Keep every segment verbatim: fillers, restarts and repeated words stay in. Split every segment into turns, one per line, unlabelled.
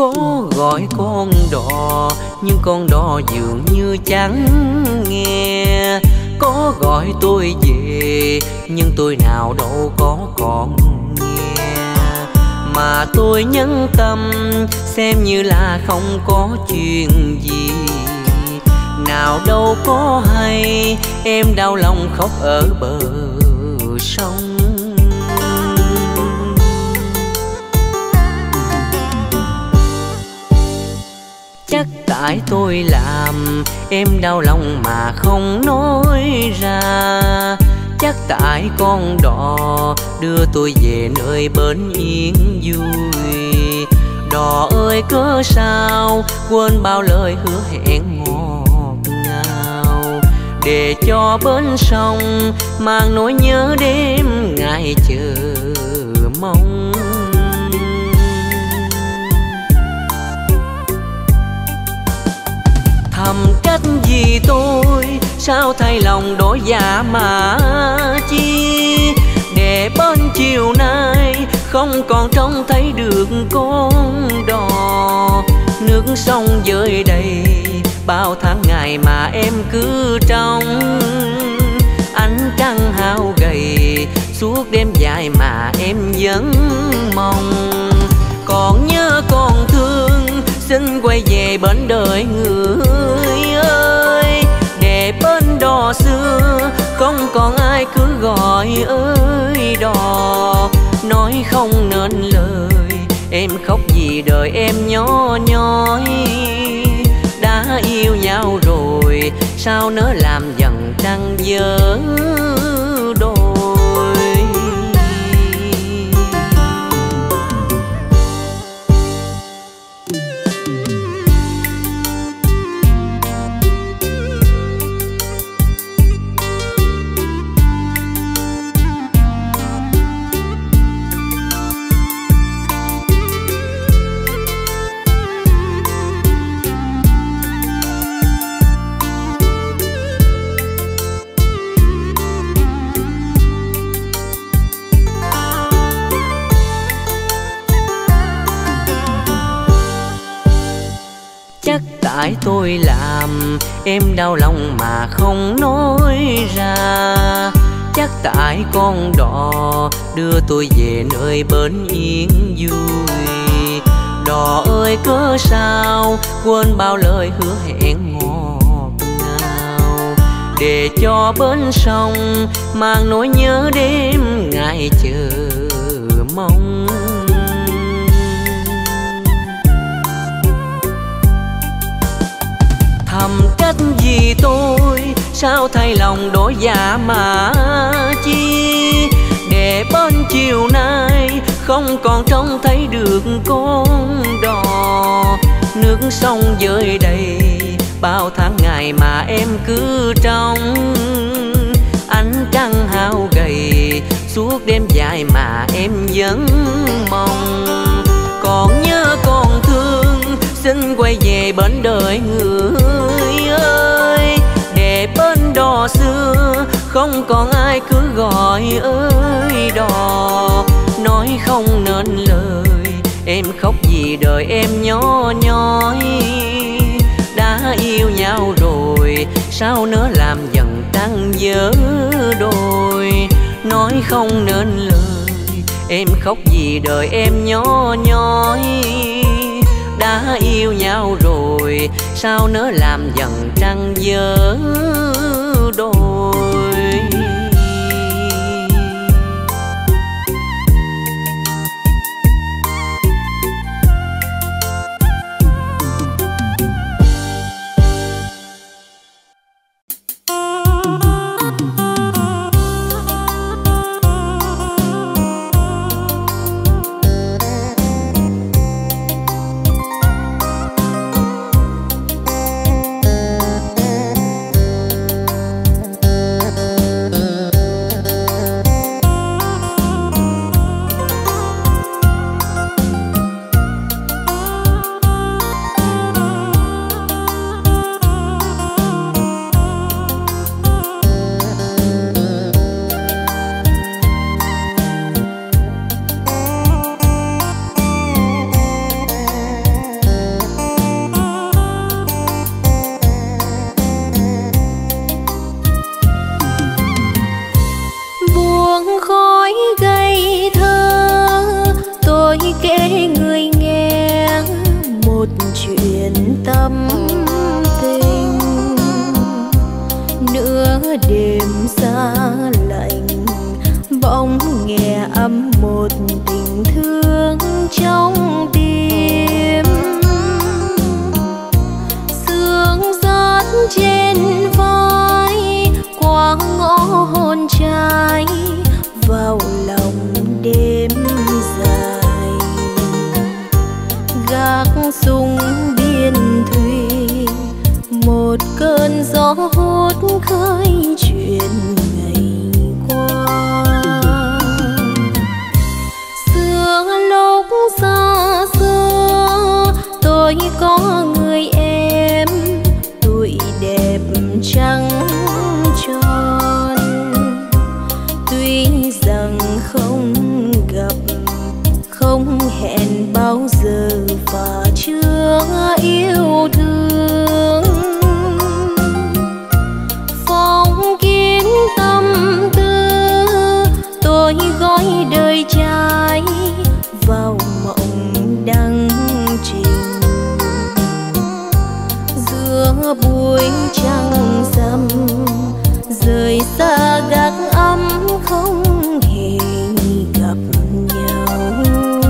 Có gọi con đò nhưng con đò dường như chẳng nghe. Có gọi tôi về nhưng tôi nào đâu có còn nghe. Mà tôi nhẫn tâm xem như là không có chuyện gì. Nào đâu có hay em đau lòng khóc ở bờ sông. Chắc tại tôi làm em đau lòng mà không nói ra. Chắc tại con đò đưa tôi về nơi bến yên vui. Đò ơi cớ sao quên bao lời hứa hẹn ngọt ngào, để cho bến sông mang nỗi nhớ đêm ngày chờ mong. Thầm trách gì tôi sao thay lòng đổi dạ mà chi, để bên chiều nay không còn trông thấy được con đò. Nước sông dơi đầy bao tháng ngày mà em cứ trông. Ánh trăng hao gầy suốt đêm dài mà em vẫn mong. Còn nhớ còn thương xin quay về bến đời người ơi, để bến đò xưa không còn ai cứ gọi ơi đò. Nói không nên lời em khóc vì đời em nhỏ nhói. Đã yêu nhau rồi sao nỡ làm dần trăng dở đôi. Chắc tại tôi làm em đau lòng mà không nói ra. Chắc tại con đò đưa tôi về nơi bến yên vui. Đò ơi cớ sao quên bao lời hứa hẹn ngọt ngào, để cho bến sông mang nỗi nhớ đêm ngày chờ mong. Thầm trách gì tôi sao thay lòng đổi dạ mà chi, để bên chiều nay không còn trông thấy được con đò. Nước sông dơi đầy bao tháng ngày mà em cứ trông. Ánh trăng hao gầy suốt đêm dài mà em vẫn mong. Còn nhớ còn thương xin quay về bến đời người ơi, để bến đò xưa không còn ai cứ gọi ơi đò. Nói không nên lời em khóc vì đời em nhỏ nhói. Đã yêu nhau rồi sao nỡ làm dần trăng dở đôi. Nói không nên lời em khóc vì đời em nhỏ nhói. Đã yêu nhau rồi sao nỡ làm dần trăng dở đôi.
một chuyện tâm tình. Nửa đêm xa lạnh bỗng nghe ấm một tình thương trong tim. Sương rớt trên vai qua ngõ hôn trái vào lòng đêm dài. Gác súng biên thùy một cơn gió hút khơi chuyện ngày qua. Xưa lúc xa xưa tôi có người em tuổi đẹp trắng tròn. Tuy rằng không gặp không hẹn bao giờ và chưa yêu thương. Phong kiến tâm tư tôi gói đời trai vào mộng đăng trình. Giữa buổi trăng rằm rời xa gác ấm không hề gặp nhau.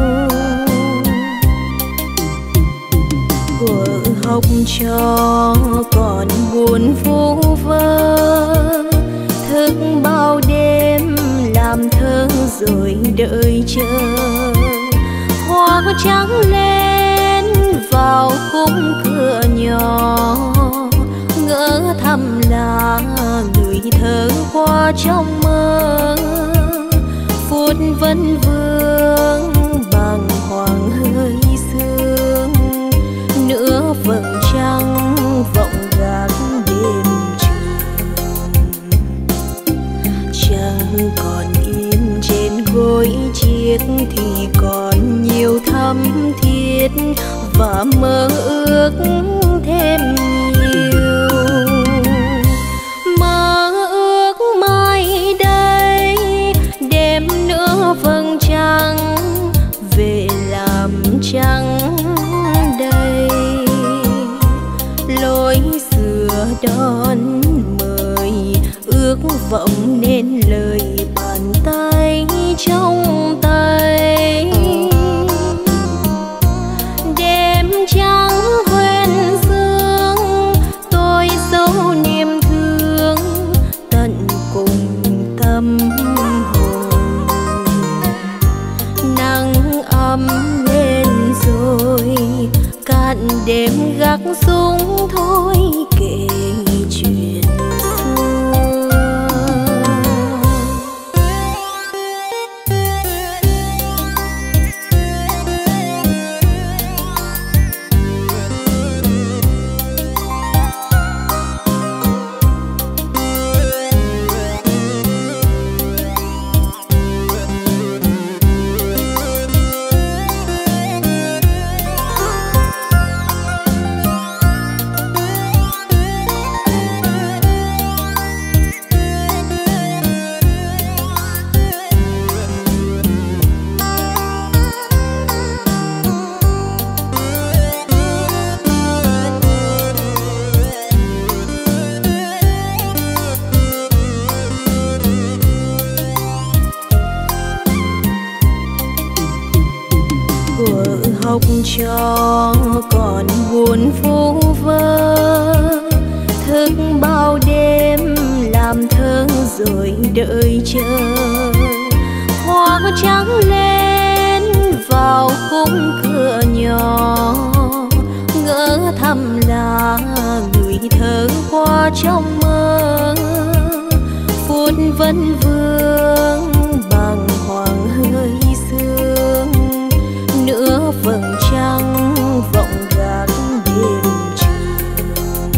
Vợ học trò còn buồn vu vơ, thức bao đêm làm thơ rồi đợi chờ. Hoa trắng lên vào khung cửa nhỏ, ngỡ thầm là người thơ qua trong mơ. Phút vấn vương bằng hoàng hơi sương, nửa vầng trăng vọng gác đêm trường. Trăng còn in trên gối chiếc thì còn nhiều thắm thiết và mơ ước thêm nhiều. Mơ ước mai đây đêm nữa vầng trăng về làm trăng đây. Lối xưa đón mời ước vọng nên lời bàn tay trong tay. Đêm trắng hoen sương tôi dấu niềm thương tận cùng tâm hồn. Nắng ấm lên rồi cạn đêm gác súng thôi kể chuyện học trò còn buồn vu vơ, thức bao đêm làm thơ rồi đợi chờ. Hoa trắng lên vào khung cửa nhỏ, ngỡ thầm là người thơ qua trong mơ. Phút vấn vương bằng hoàng hơi sương, nửa vầng trăng vọng gác đêm trường.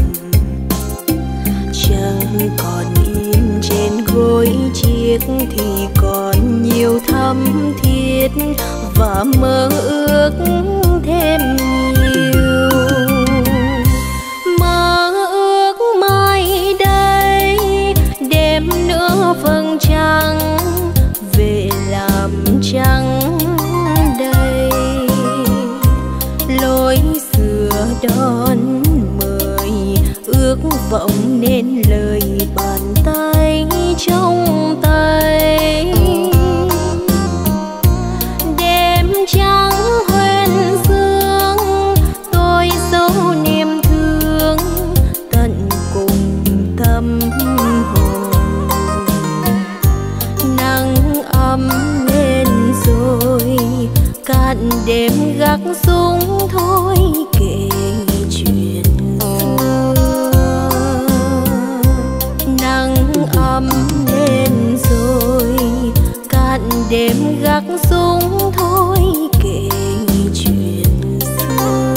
Trăng còn in trên gối chiếc thì còn nhiều thắm thiết và mơ ước thêm nhiều. Mơ ước mai xưa đón mời, ước vọng nên lời bàn tay trong tay. Đêm trắng hoen sương, tôi dấu niềm thương tận cùng tâm hồn. Nắng ấm lên rồi, cạn đêm gác súng thôi kể chuyện xưa. Nắng ấm lên rồi, cạn đêm gác súng thôi kể chuyện xưa.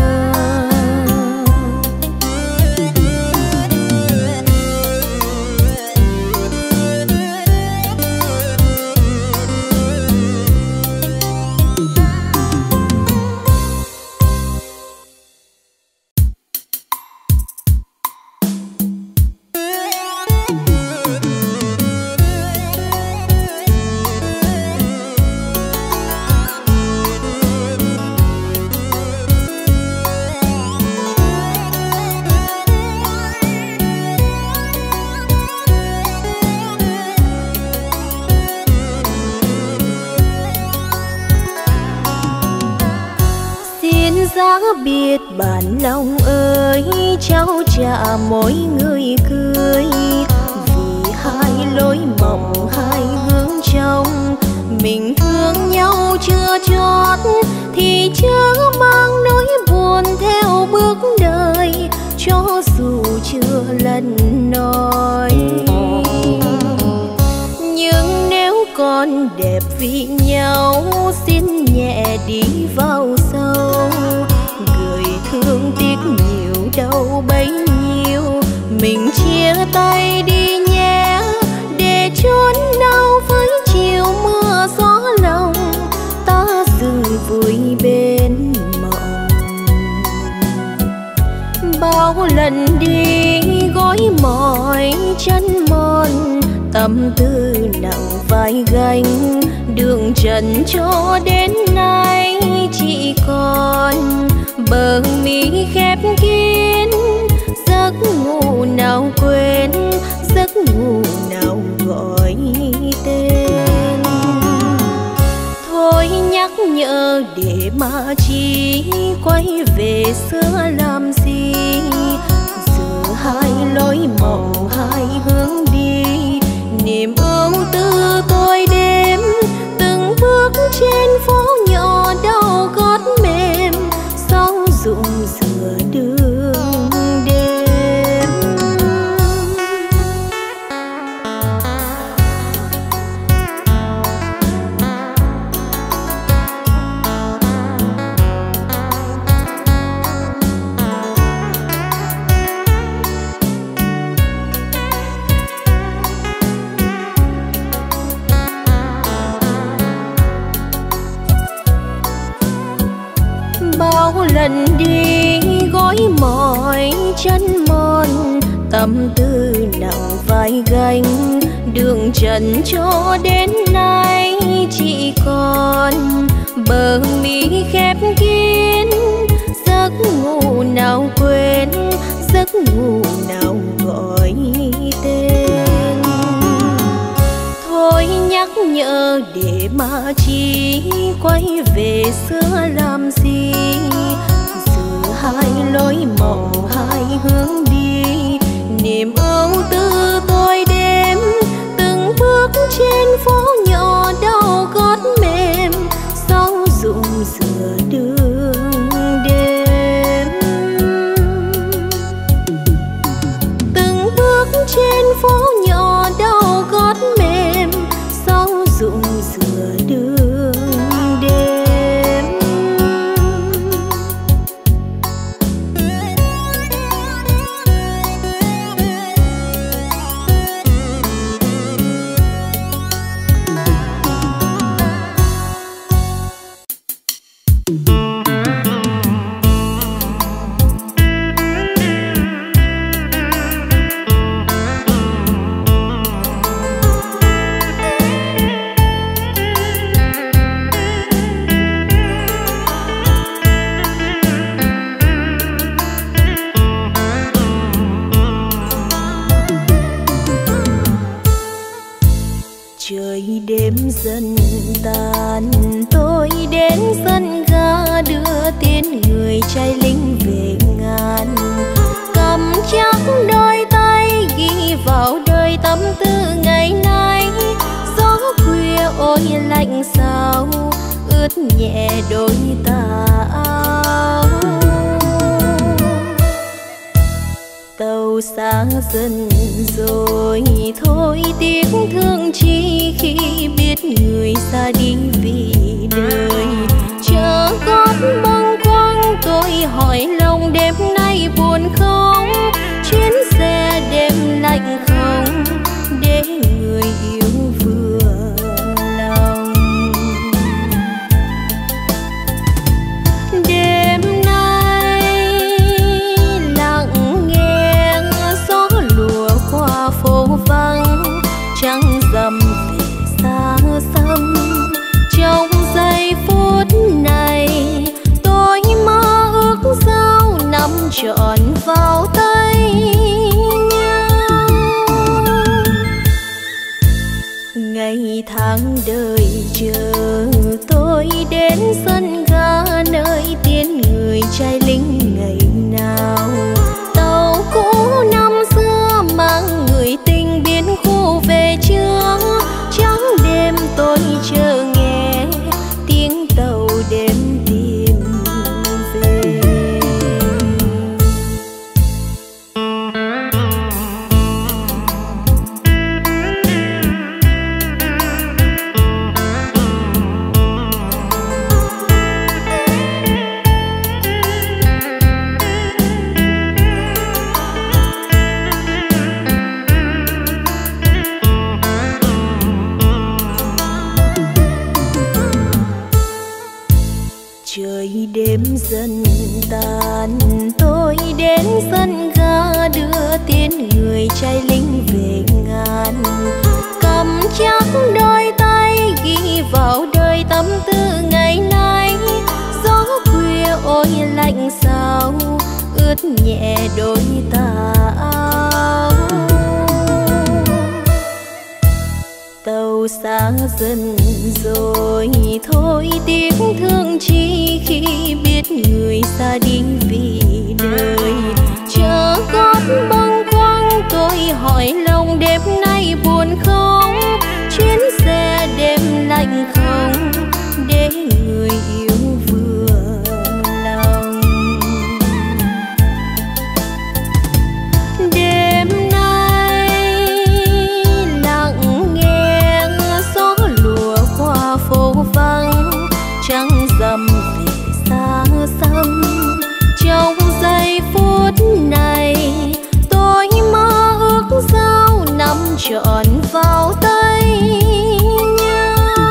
Giá biệt bản lòng ơi, trao trả mỗi người cười. Vì hai lối mộng hai hướng trong, mình thương nhau chưa chót thì chớ mang nỗi buồn theo bước đời, cho dù chưa lần nói. Nhưng nếu còn đẹp vì nhau, xin nhẹ đi vào sâu. Người thương tiếc nhiều đau bấy nhiêu, mình chia tay đi nhé, để chốn nào với chiều mưa gió lòng, ta dừng vui bên mộng. Bao lần đi gói mỏi chân mòn, tâm tư nặng vai gánh, đường trần cho đến nay chỉ còn bờ mi khép kín. Giấc ngủ nào quên, giấc ngủ nào gọi tên. Thôi nhắc nhở để mà chi, quay về xưa làm gì. Giờ hai lối mộng hai hướng đi, niềm ưu tư tôi đêm từng bước trên phố nhỏ đau gót mềm, sau rụng giữa đường đêm. Bao lần đi gói mỏi chân mòn, tâm tư nặng vai gánh, đường trần cho đến nay chỉ còn bờ mi khép kín. Giấc ngủ nào quên, giấc ngủ nào gọi tên. Thôi nhắc nhở để mà chi, quay về xưa làm gì. Giờ hai lối mộng hai hướng đi, niềm ưu tư tôi đêm từng bước trên phố nhỏ đau gót mềm, sau rụng giữa đường đêm. Từng bước trên phố nhỏ đau gót mềm, sau rụng giữa đường đêm. ướt nhẹ đôi tà áo. Tàu xa dần rồi thôi tiếc thương chi khi biết người xa đi vì đời. Chờ gót bâng khuâng tôi hỏi lòng đêm nay buồn không, chuyến xe đêm lạnh không để người yêu vừa lòng. Đêm nay lặng nghe gió lùa qua phố vắng, trăng rằm về xa xăm. Trong giây phút này tôi mơ ước sao nắm trọn vào tay nhau. Ngày tháng đời chờ tôi đến sân ga nơi tiến người trai lính ngày nào. Tàu cũ năm xưa mang người tình biến khu về chưa, trắng đêm tôi chờ nghe tiếng tàu đêm tìm về. Trời đêm dần tàn tôi đến sân ga đưa tiến người trai lính về ngàn. Cầm chắc đôi tay ghi vào đời tâm tư ngày nay. Gió khuya ôi lạnh sao ướt nhẹ đôi tà áo. Tàu xa dần rồi thôi tiếc thương chi khi biết người xa đi vì đời. Chờ gót bâng khuâng tôi hỏi lòng đêm nay buồn không, chuyến xe đêm lạnh không để người yêu vừa lòng. Đêm phố vắng, trăng rằm về xa xăm. Trong giây phút này tôi mơ ước sao nắm trọn vào tay nhau.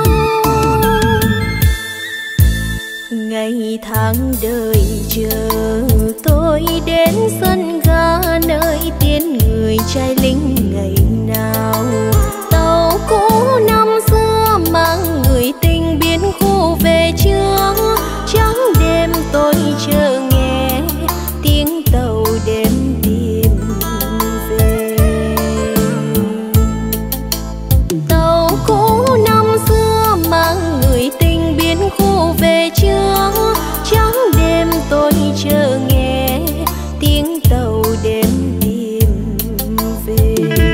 Ngày tháng đời chờ tôi đến sân ga nơi tiến người trai lính ngày nào. Tàu cũ năm xưa mang người tình biến khu về chưa, trắng đêm tôi chờ nghe tiếng tàu đêm tìm về. Tàu cũ năm xưa mang người tình biến khu về chưa, trắng đêm tôi chờ nghe tiếng tàu đêm tìm về.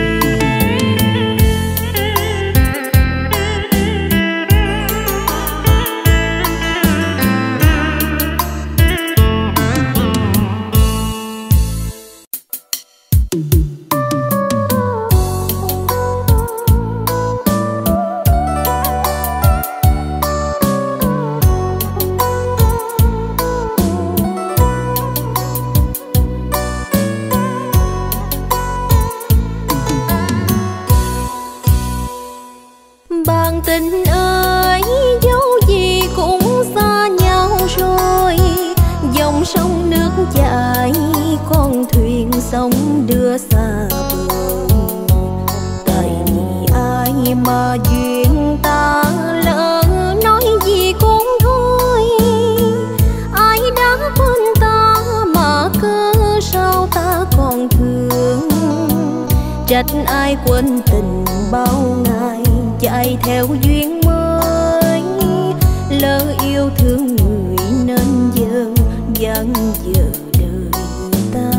Tình ơi dấu gì cũng xa nhau rồi, dòng sông nước chảy con thuyền sông đưa xa bờ. Tại vì ai mà duyên ta lỡ nói gì cũng thôi, ai đã quên ta mà cớ sao ta còn thương. Trách ai quên tình bao ngày chạy theo duyên mới, lỡ yêu thương người nên giờ vẫn giờ đời ta.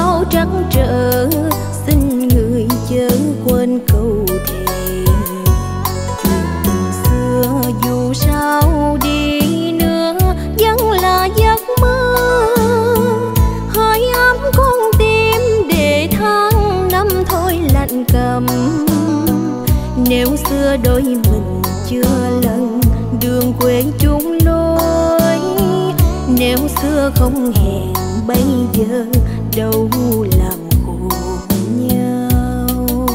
bao trắc trở, xin người chớ quên câu thề. Tình xưa dù sao đi nữa vẫn là giấc mơ, hơi ấm con tim để tháng năm thôi lạnh cầm. Nếu xưa đôi mình chưa lần đường quên chung lối, nếu xưa không hẹn bây giờ đâu làm khổ nhau.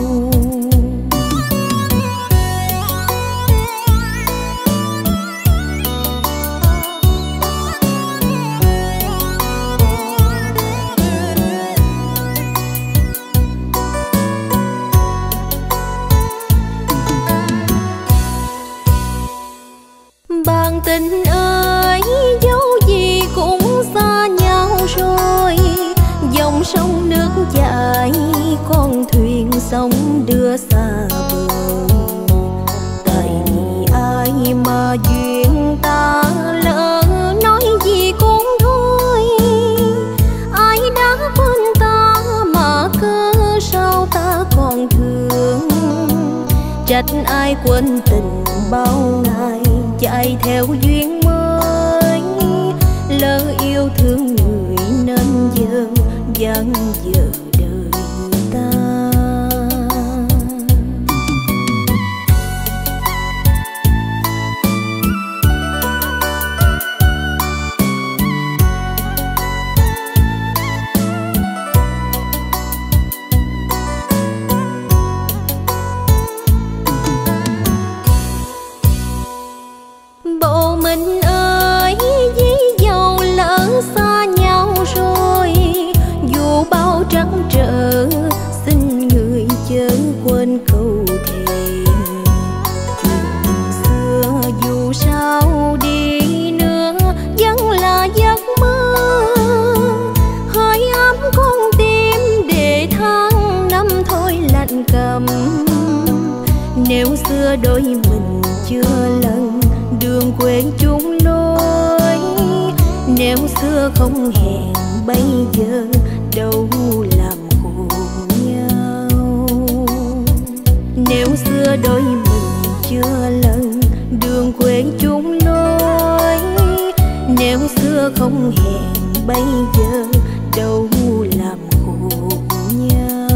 Bạn tình ơi, dấu gì cũng xa nhau rồi. Dòng sông nước chảy, con thuyền sông đưa xa bờ. Tại vì ai mà duyên ta lỡ, nói gì cũng thôi. Ai đã quên ta mà cớ sao ta còn thương. Trách ai quên tình bao ngày chạy theo duyên mới, lỡ yêu thương người nên giờ vẫn giờ đời ta. Bộ mình ơi, dĩ dầu lỡ xa nhau rồi, dù bao trắc trở, xin người chớ quên câu thề. Tình xưa dù sao đi nữa vẫn là giấc mơ, hơi ấm con tim để tháng năm thôi lạnh cầm. Nếu xưa đôi mình chưa lần đường quên chung lối, nếu xưa không hẹn bây giờ đâu làm khổ nhau. Nếu xưa đôi mình chưa lần đường quên chung lối, nếu xưa không hẹn bây giờ đâu làm khổ nhau.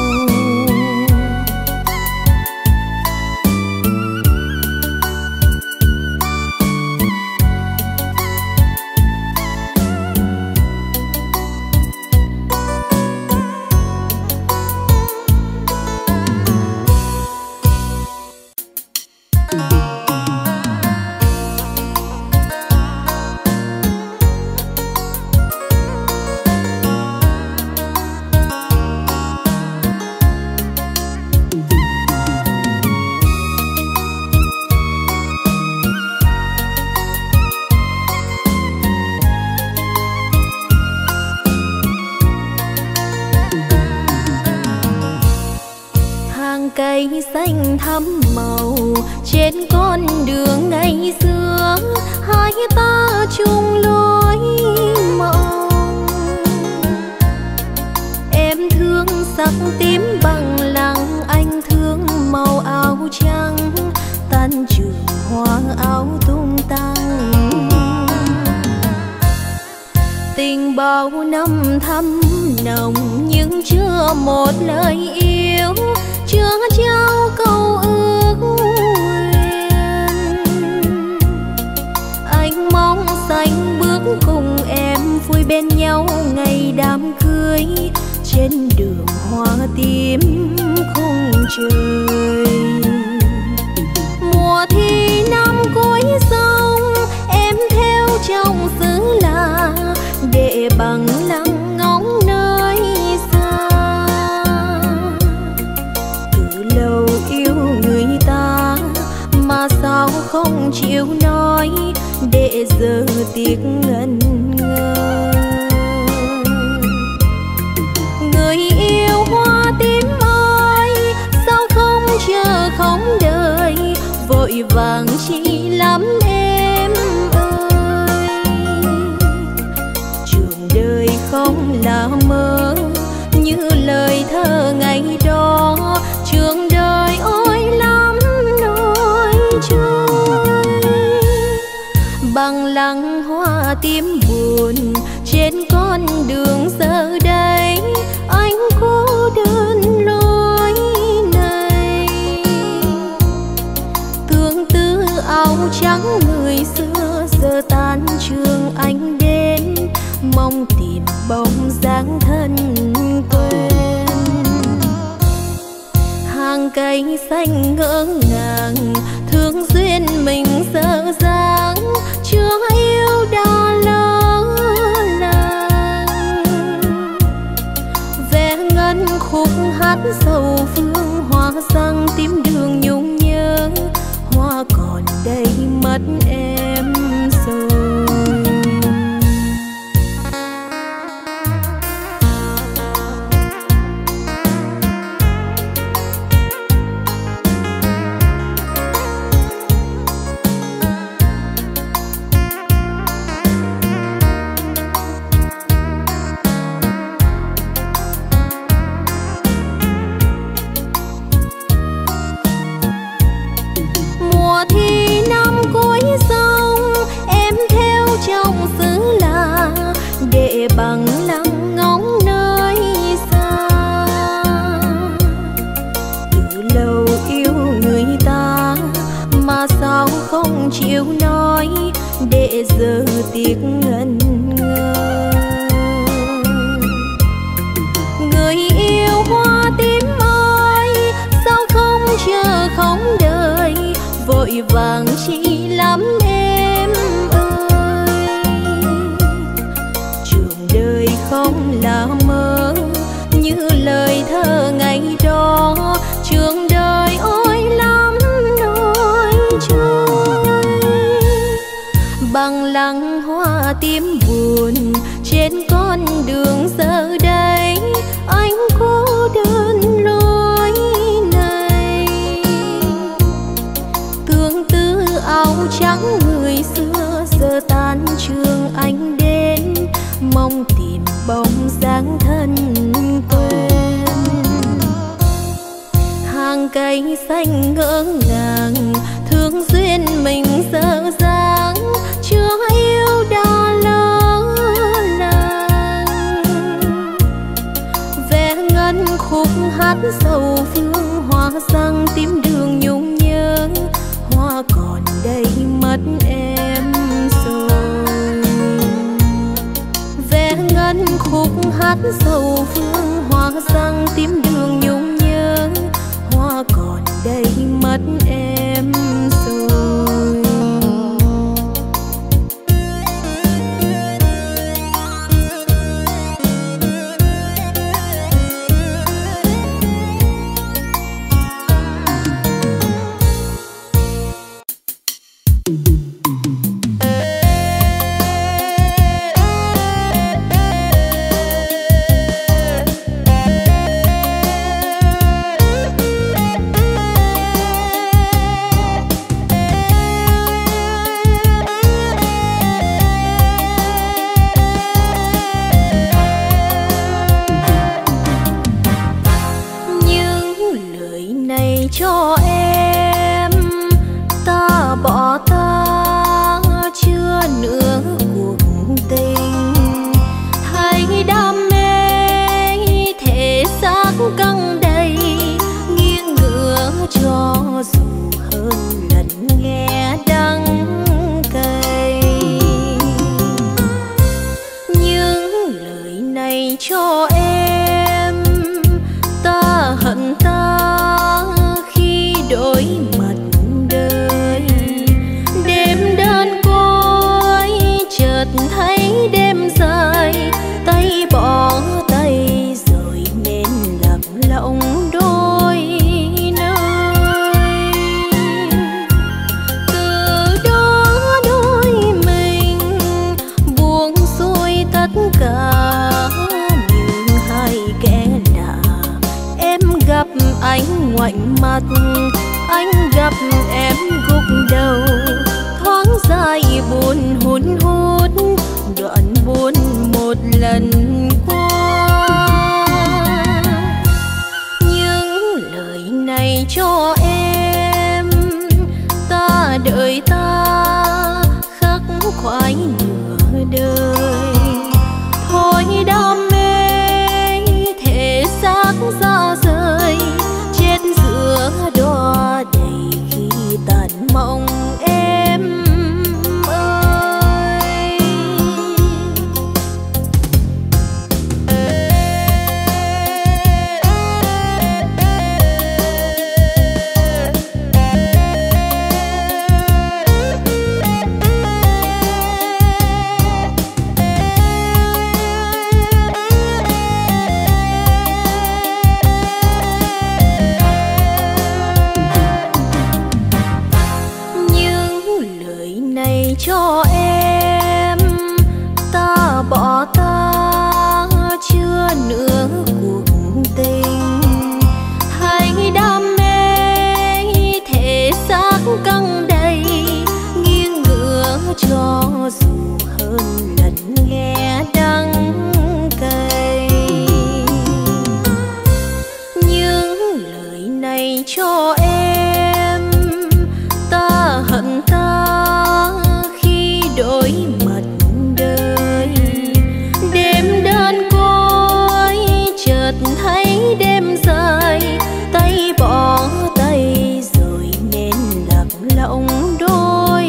Cây xanh thắm màu trên con đường ngày xưa, hai ta chung lối mộng. Em thương sắc tím bằng lăng, anh thương màu áo trắng, tan trường hoa áo tung tăng. Tình bao năm thắm nồng nhưng chưa một lời yêu, chưa trao câu ước nguyện. Anh mong xanh bước cùng em vui bên nhau ngày đám cưới, trên đường hoa tím khung trời. Mùa thi năm cuối sông em theo trong xứ lạ, để bằng lăng ngóng nơi xa. Từ lâu yêu người ta mà sao không chịu nói, để giờ tiếc ngẩn ngơ. Người yêu hoa tím ơi, sao không chờ không đợi, vội vàng chi lắm em ơi. Trường đời không là mơ, cây xanh ngỡ ngàng, thương duyên mình dở dang, chưa yêu đã lỡ làng. Vẽ ngân khúc hát sầu phương, hoa răng tím đường nhung nhớ, hoa còn đây mất em rồi. Bằng lăng ngóng nơi xa, từ lâu yêu người ta mà sao không chịu nói, để giờ tiếc ngẩn ngơ. Người yêu hoa tím ơi, sao không chờ không đợi, vội vàng chi lắm em ơi. Đời không là mơ như lời thơ ngày đó, trường đời ôi lắm nỗi trôi. Bằng lăng hoa tím buồn trên con đường giờ đây, anh cô đơn lối này. Tương tư áo trắng người xưa giờ tan trường anh đến, mong tìm bóng dáng thân quen. Hàng cây xanh ngỡ ngàng, thương duyên mình dở dang, chưa yêu đã lỡ làng. Vẽ ngân khúc hát sầu phương, hoa răng tím đường nhung nhớ, hoa còn đây mất em rồi. Ngân khúc hát sầu phương, hoa răng tím đường nhung nhớ, hoa còn đây mất em rồi. Cho em ta bỏ ta chưa nửa cuộc tình, hay đam mê thể xác căng đầy, nghiêng ngửa cho dù hơn lần nghe đắng cay. Những lời này cho em ta hận ta đổi mặt đời. Đêm đơn côi chợt thấy đêm dài, tay bỏ tay rồi nên lặng lộng đôi nơi. Từ đó đôi mình buông xuôi tất cả, như hai kẻ lạ. Em gặp anh ngoảnh mặt, anh gặp em gục đầu, thoáng dài buồn hun hút, đoạn buồn một lần qua. Những lời này cho em ta đợi ta khắc khoải nửa đời. Thôi đam mê thể xác ra rời, chết giữa đóa đầy khi tàn mộng em ơi. cho em, ta hận ta khi đổi mặt đời. Đêm đơn côi chợt thấy đêm dài, tay bỏ tay rồi nên lạc lõng đôi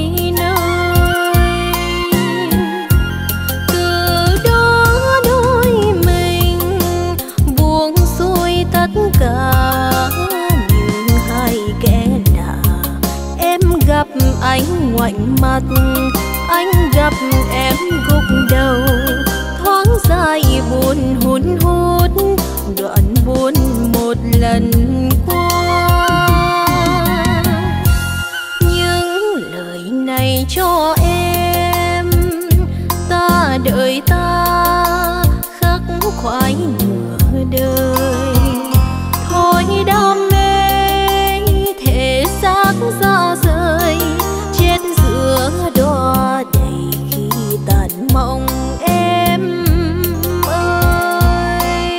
nơi. Từ đó đôi mình buông xuôi tất cả như hai kẻ lạ. Em gặp anh ngoảnh mặt, anh gặp em gục đầu, thoáng dài buồn hun hút đoạn buồn một lần qua. Những lời này cho em, ta đợi ta khắc khoải nửa đời. Thôi đam mê thể xác ra rời, chết giữa đóa đầy khi tàn mộng em ơi.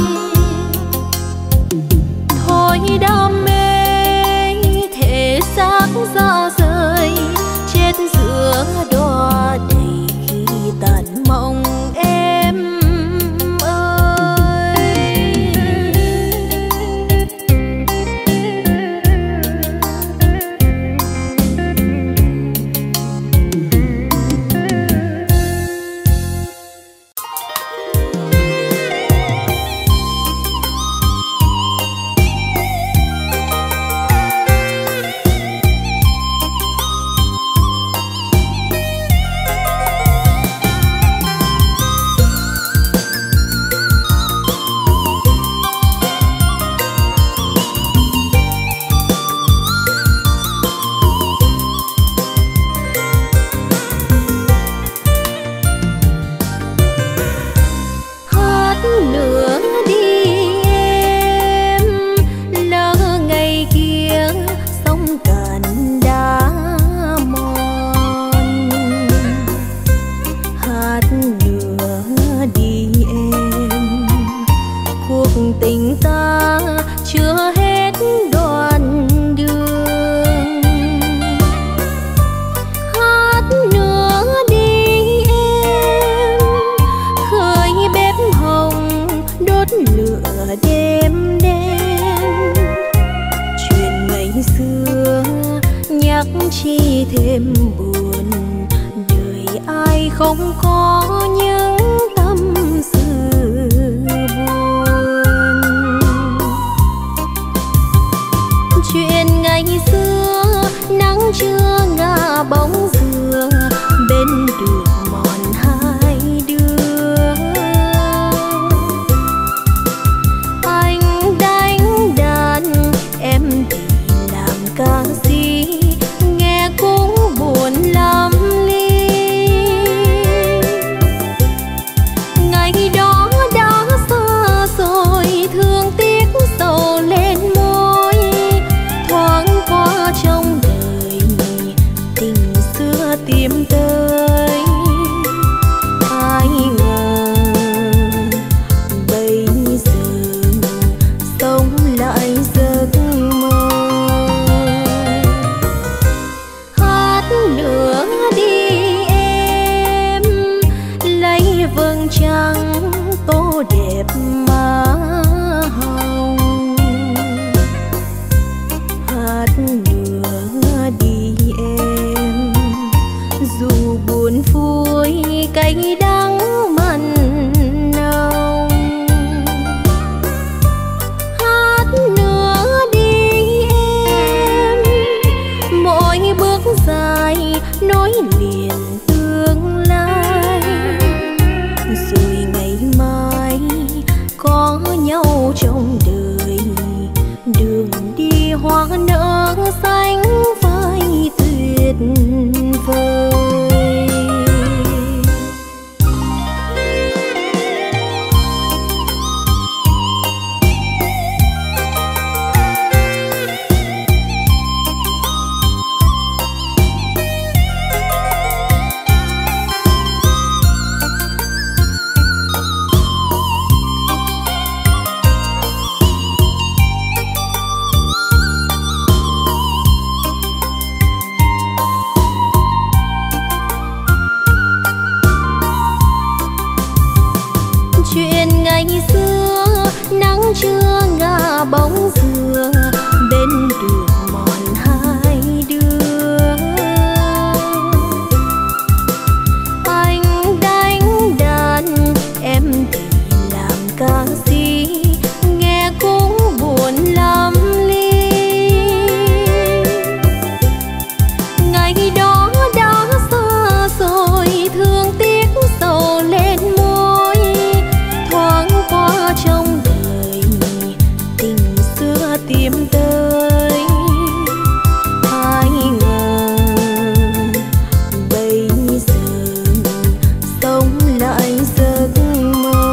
Thôi đam mê thể xác ra rời, chết giữa đóa đầy khi tàn mộng em ơi. Chi thêm buồn, đời ai không có những tâm sự buồn. Chuyện ngày xưa nắng trưa ngả bóng dừa, bên đường mòn hai đứa. Anh đánh đàn, em thì làm ca sĩ, cũng buồn lắm ly. Ngày đó đã xa rồi, thương tiếc sầu lên môi. Thoáng qua trong đời tình xưa tìm tới, ai ngờ bây giờ sống lại giấc mơ. Nữa đi em, lấy vầng trăng tô đẹp má hồng. Hát nữa đi em, dù buồn vui cay đắng mặn nồng. Hát nữa đi em, mỗi bước dài nối liền tương lai. Rồi ngày mai có nhau trong đời, đường đi hoa nở xanh phai tuyệt vời. tìm tới. Ai ngờ bây giờ sống lại giấc mơ.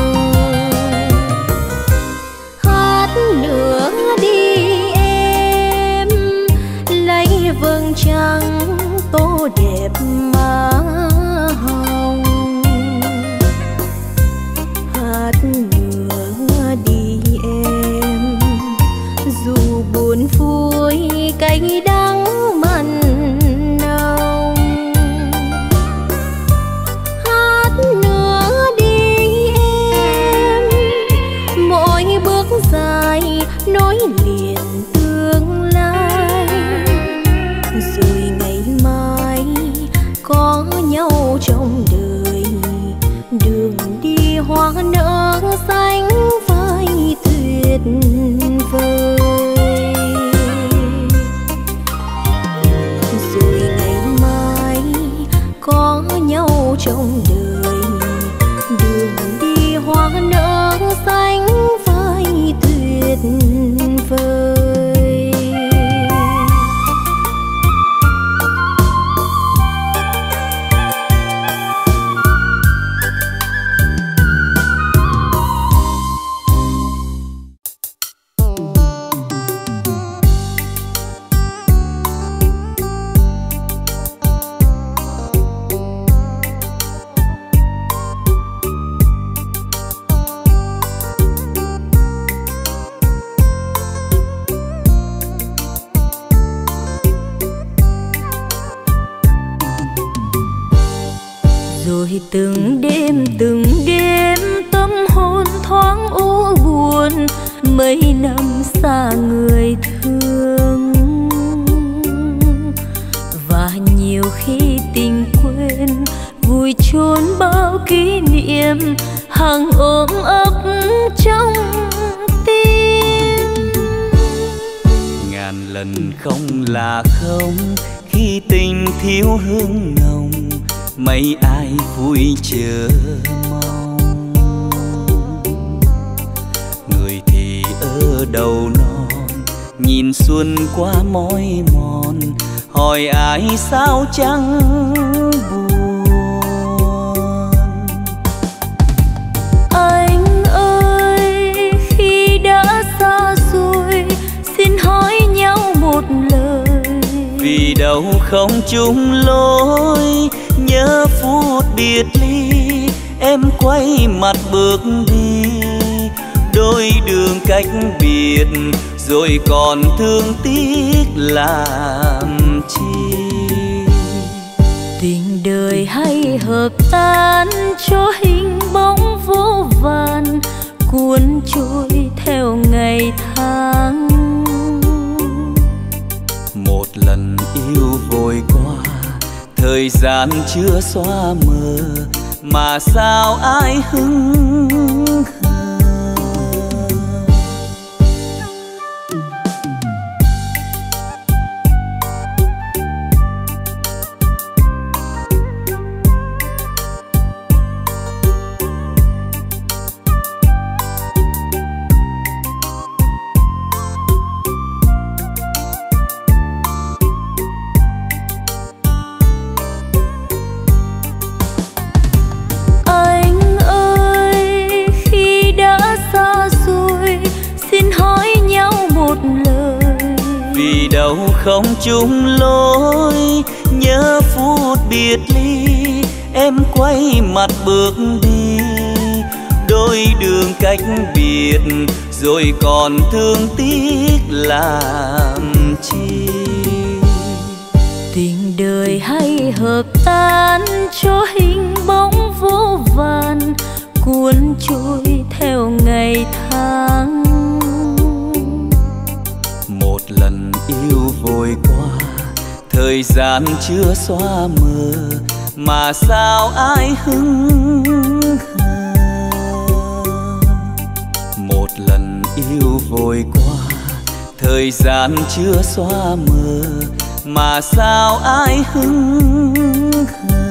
Hát nữa đi em, lấy vầng trăng tô đẹp má hồng. Hát nữa đi em, dù buồn vui cay đắng mặn nồng. Hát nữa đi em, mỗi bước dài nối liền tương lai. Rồi ngày mai có nhau trong đời, đường đi hoa nở xanh phai tuyệt vời. Rồi ngày mai có nhau trong đời, đường đi hoa nở xanh phai tuyệt vời. Rồi từng đêm từng đêm tâm hồn thoáng u buồn, mấy năm xa người thương. Và nhiều khi tình quên vùi chôn bao kỷ niệm, hàng ôm ấp trong tim.
Ngàn lần không là không khi tình thiếu hương nồng, mấy ai vui chờ mong. Người thì ở đầu non nhìn xuân qua mỏi mòn, hỏi ai sao chẳng buồn.
Anh ơi khi đã xa rồi, xin hỏi nhau một lời.
Vì đâu không chung lối, nhớ phút biệt ly em quay mặt bước đi. Đôi đường cách biệt rồi còn thương tiếc làm chi.
Tình đời hay hợp tan cho hình bóng vô vàn, cuốn trôi theo ngày tháng.
Một lần yêu vội qua, thời gian chưa xóa mờ, mà sao ai hững hờ. Vì đâu không chung lối, nhớ phút biệt ly em quay mặt bước đi. Đôi đường cách biệt rồi còn thương tiếc làm chi.
Tình đời hay hợp tan cho hình bóng vô vàn, cuốn trôi theo ngày tháng.
Một lần yêu vội qua, thời gian chưa xóa mờ, mà sao ai hững hờ. Một lần yêu vội qua, thời gian chưa xóa mờ, mà sao ai hững hờ.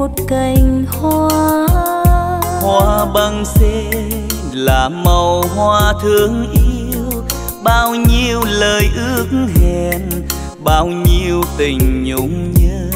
một cành hoa.
Hoa băng xê là màu hoa thương yêu, bao nhiêu lời ước hẹn, bao nhiêu tình nhung nhớ.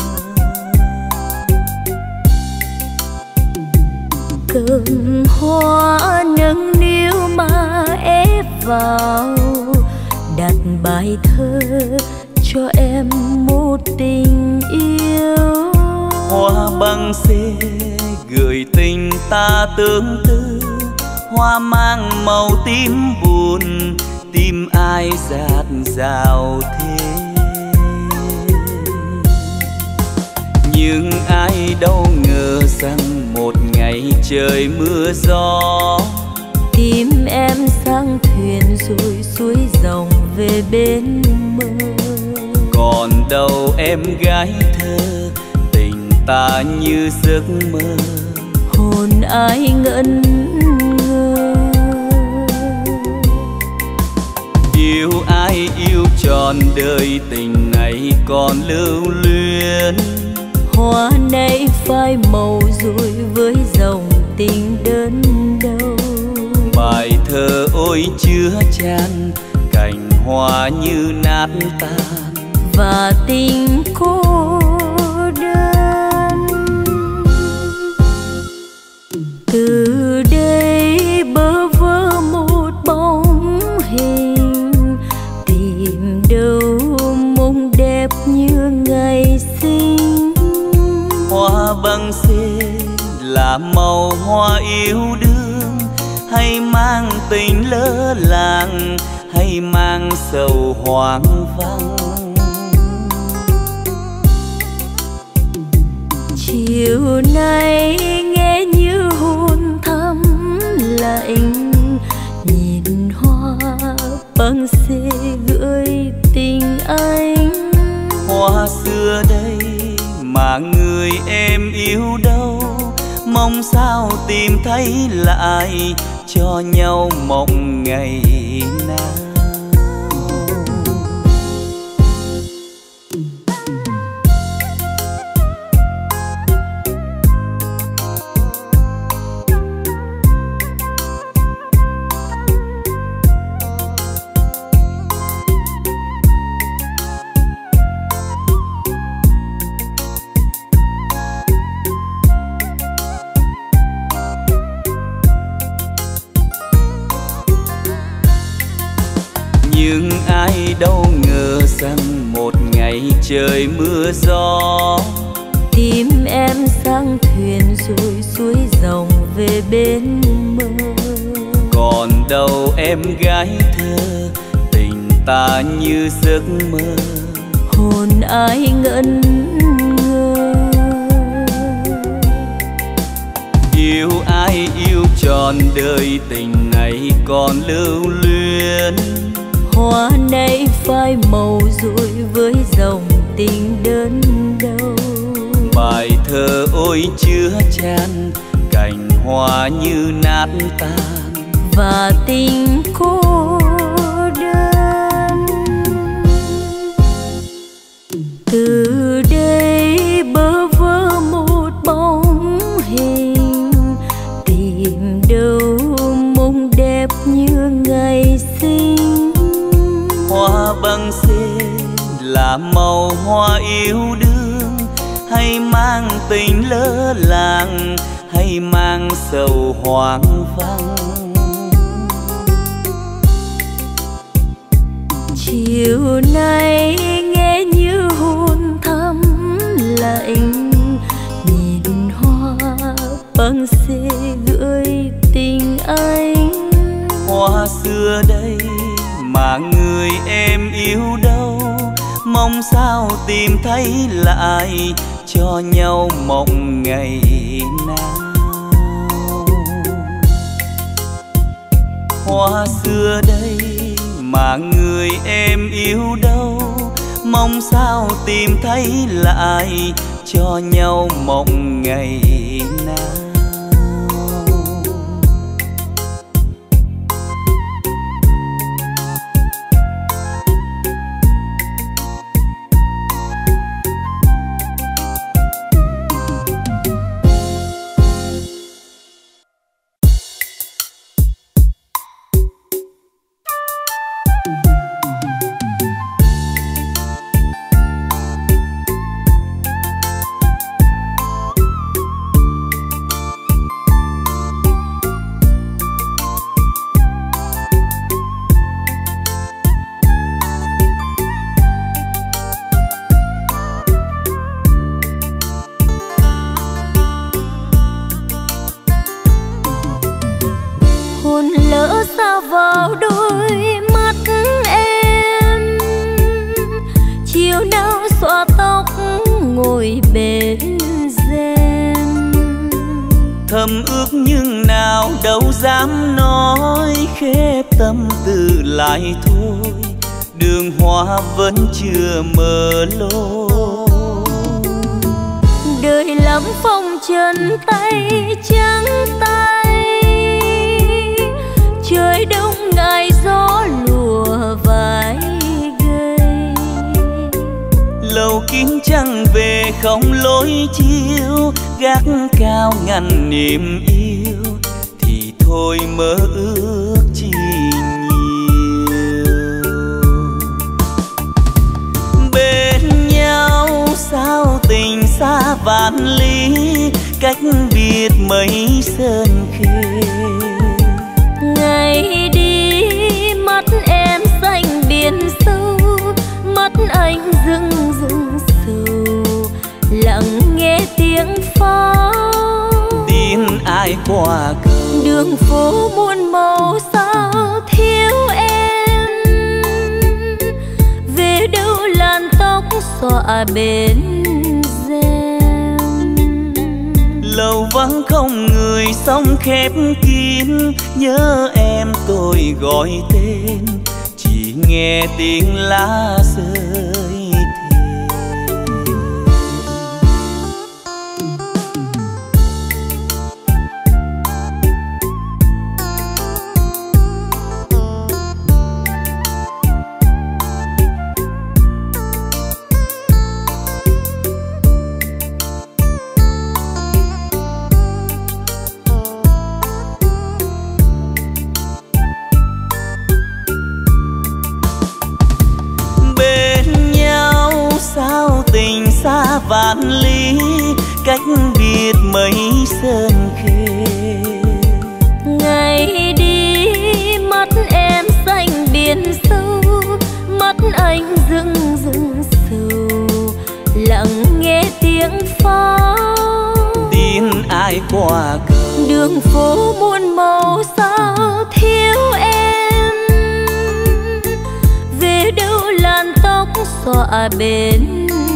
Cơn hoa nâng niu mà ép vào, đặt bài thơ cho em một tình yêu.
Hoa băng xê gửi tình ta tương tư, hoa mang màu tím buồn, tim ai dạt dào thế. Nhưng ai đâu ngờ rằng một ngày trời mưa gió,
tim em sang thuyền rồi xuôi dòng về bên mơ.
Còn đâu em gái thơ, tình ta như giấc mơ,
hồn ai ngẩn ngơ.
Yêu ai yêu trọn đời, tình này còn lưu luyến.
Hoa này phai màu rồi với dòng tình đơn đâu.
Bài thơ ôi chứa chan, cành hoa như nát tan,
và tình cô đơn. Từ đây bơ vơ một bóng hình, tìm đâu mong đẹp như ngày sinh.
Hoa băng xê là màu hoa yêu đương, hay mang tình lỡ làng, hay mang sầu hoang vắng.
Chiều nay nghe như hôn thắm lạnh, nhìn hoa băng xê gửi tình anh.
Hoa xưa đây mà người em yêu đâu, mong sao tìm thấy lại cho nhau mộng ngày nào. Nhưng ai đâu ngờ rằng một ngày trời mưa gió,
tim em sang thuyền rồi xuôi dòng về bên mơ.
Còn đâu em gái thơ, tình ta như giấc mơ,
hồn ai ngẩn ngơ.
Yêu ai yêu trọn đời, tình này còn lưu luyến.
Hoa này phai màu rồi với dòng tình đơn đâu.
Bài thơ ôi chứa chan, cành hoa như nát tan,
và tình cô đơn. Từ đây bơ vơ một bóng hình, tìm đâu mong đẹp như ngày sinh.
Hoa băng xê là màu hoa yêu đương, hay mang tình lỡ làng, hay mang sầu hoang vắng.
Chiều nay nghe như hôn thắm lạnh, nhìn hoa băng xê gửi tình anh.
Hoa xưa đây mà người em yêu đâu, mong sao tìm thấy lại cho nhau mộng ngày nào. Hoa xưa đây mà người em yêu đâu, mong sao tìm thấy lại cho nhau mộng ngày nào. thầm ước nhưng nào đâu dám nói, khép tâm tư lại thôi, đường hoa vẫn chưa mở lối.
Đời lắm phong trần tay trắng tay, trời đông ngại gió lùa vai gầy.
Lầu kín trăng về không lối chiếu, gác cao ngăn niềm yêu, thì thôi mơ ước chi nhiều. Bên nhau sao tình xa vạn lý, cách biệt mấy sơn khê.
Ngày đi mắt em xanh biển sâu, mắt anh rưng rưng sầu, lặng nghe tiếng pháo.
Tin ai qua cầu
đường phố muôn màu sao thiếu em, về đâu làn tóc xõa bên rèm.
lầu vắng không người sông khép kín, nhớ em tôi gọi tên, chỉ nghe tiếng lá rơi thề. Xa vạn lý, cách biệt mấy sơn khê.
Ngày đi mắt em xanh biển sâu, mắt anh rưng rưng sầu, lặng nghe tiếng pháo.
Tin ai qua cầu
đường phố muôn màu sao thiếu em, về đâu làn tóc xõa bên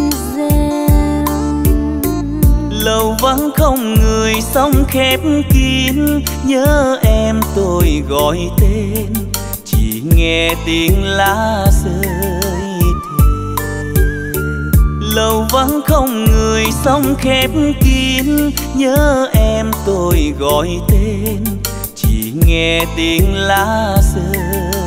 lầu vắng không người sông khép kín, nhớ em tôi gọi tên, chỉ nghe tiếng lá rơi thề. Lầu vắng không người sông khép kín, nhớ em tôi gọi tên, chỉ nghe tiếng lá rơi thề.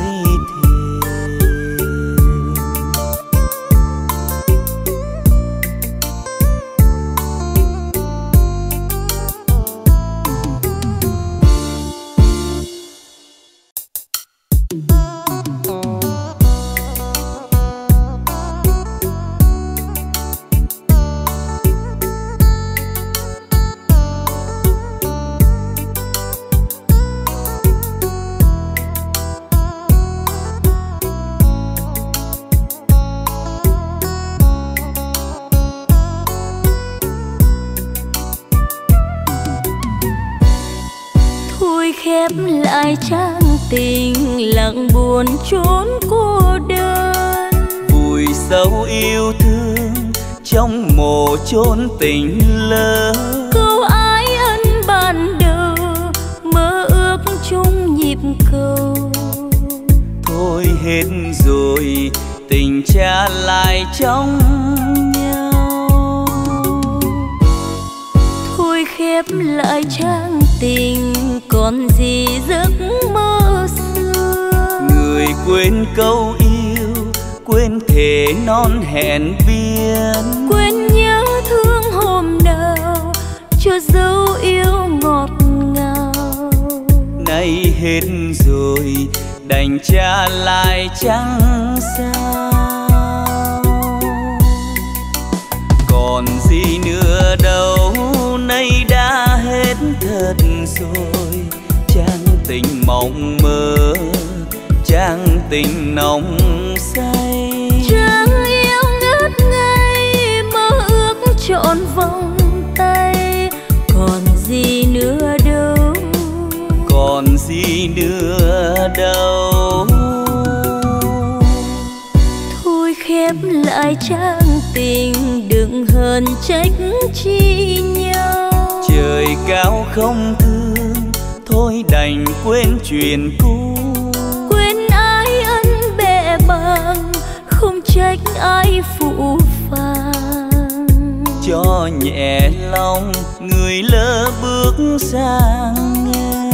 khép lại trang tình lặng buồn trốn cô đơn.
Vùi sâu yêu thương trong mồ chốn tình lỡ.
Câu ái ân ban đầu mơ ước chung nhịp cầu.
Thôi hết rồi tình trả lại trong nhau.
Thôi khép lại trang tình còn gì giấc mơ xưa.
Người quên câu yêu, quên thề non hẹn biên,
quên nhớ thương hôm nào cho dấu yêu ngọt ngào.
Nay hết rồi đành trả lại chẳng sao. Còn gì nữa đâu, nay đã hết thật rồi. Trang tình mộng mơ, trang tình nồng say.
Trang yêu ngất ngây, mơ ước trọn vòng tay. Còn gì nữa đâu,
còn gì nữa đâu.
Thôi khép lại trang tình, đừng hờn trách chi nhau.
Trời cao không thương, thôi đành quên chuyện cũ.
Quên ai ân bệ bằng, không trách ai phụ phàng.
Cho nhẹ lòng người lỡ bước sang ngang.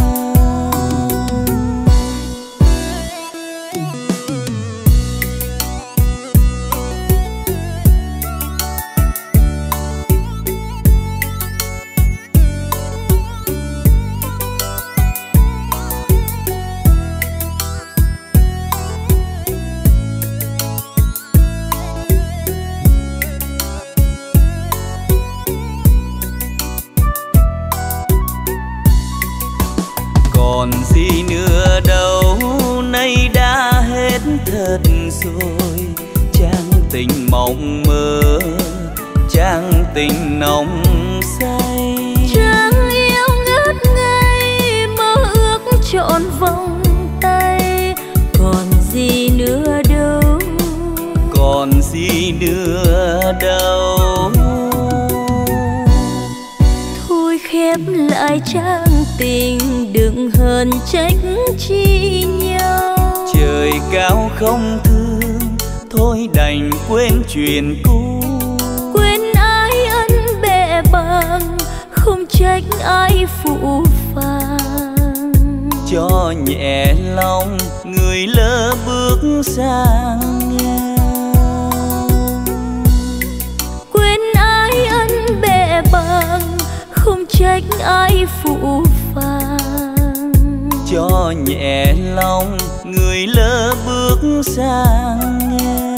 Còn gì nữa đâu, nay đã hết thật rồi. Trang tình mộng mơ, trang tình nồng say.
Trang yêu ngất ngây, mơ ước trọn vòng tay. Còn gì nữa đâu,
còn gì nữa đâu.
Thôi khép lại trang tình, đừng hờn trách chi nhau.
Trời cao không thương, thôi đành quên chuyện cũ.
Quên ai ân bệ bằng, không trách ai phụ phàng.
Cho nhẹ lòng người lỡ bước sang ngang.
Quên ai ân bệ bằng, không trách ai phụ phàng.
Cho nhẹ lòng người lỡ bước sang ngang.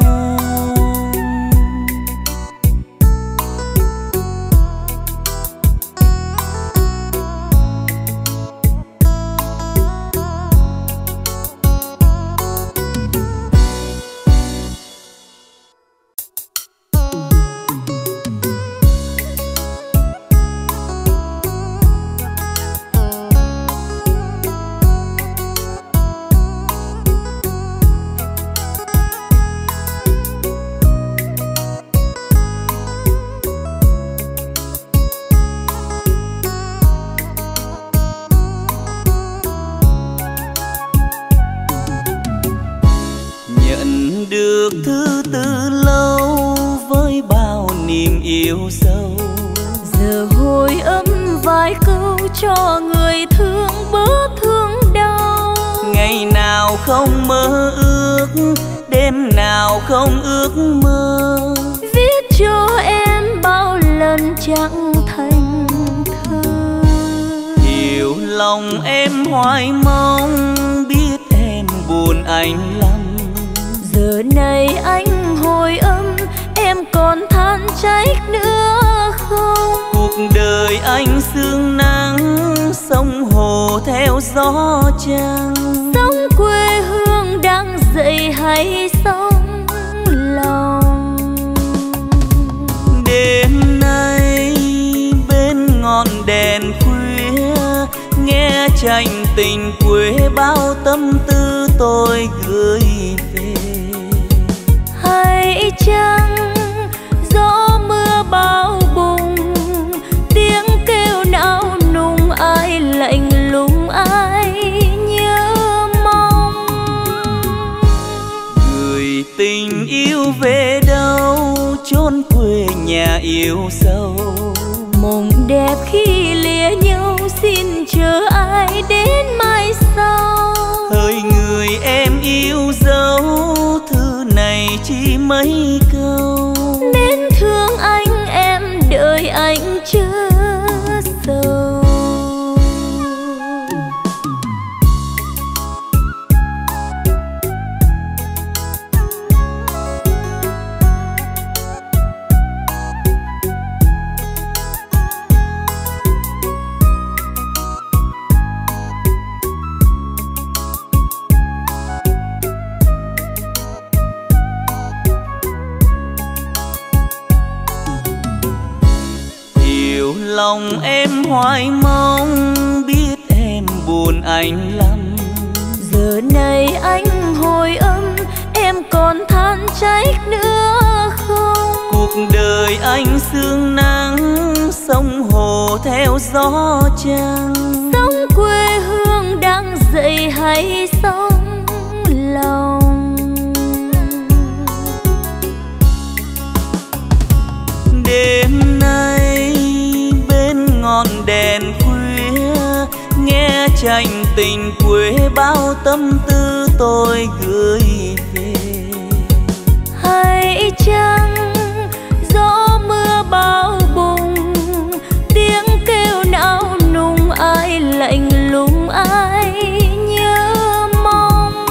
Được thứ tư lâu với bao niềm yêu sâu.
Giờ hồi ấm vài câu cho người thương bớt thương đau.
Ngày nào không mơ ước, đêm nào không ước mơ.
Viết cho em bao lần chẳng thành thơ.
Hiểu lòng em hoài mong, biết em buồn anh lắm.
Giờ này anh hồi âm, em còn than trách nữa không?
Cuộc đời anh sương nắng, sông hồ theo gió trăng.
Sống quê hương đang dậy hay sống lòng?
Đêm nay bên ngọn đèn khuya, nghe tranh tình quê bao tâm tư tôi gửi về.
Hay chăng gió mưa bao bùng, tiếng kêu não nùng, ai lạnh lùng ai nhớ mong.
Người tình yêu về đâu, chốn quê nhà yêu sâu.
Mộng đẹp khi lìa nhau, xin chờ ai đến mai sau.
Hỡi người em yêu dấu, thư này chỉ mấy câu.
Nên thương anh em đợi anh chớ sầu.
Lòng em hoài mong, biết em buồn anh lắm.
Giờ này anh hồi âm, em còn than trách nữa không?
Cuộc đời anh sương nắng, sông hồ màu theo gió trăng.
Sống quê hương đang dậy hay sống lòng.
Đêm nay bên ngọn đèn khuya, nghe tranh tình quê bao tâm tư tôi gửi về.
Hay chăng gió mưa bao bùng, tiếng kêu não nùng, ai lạnh lùng ai nhớ mong.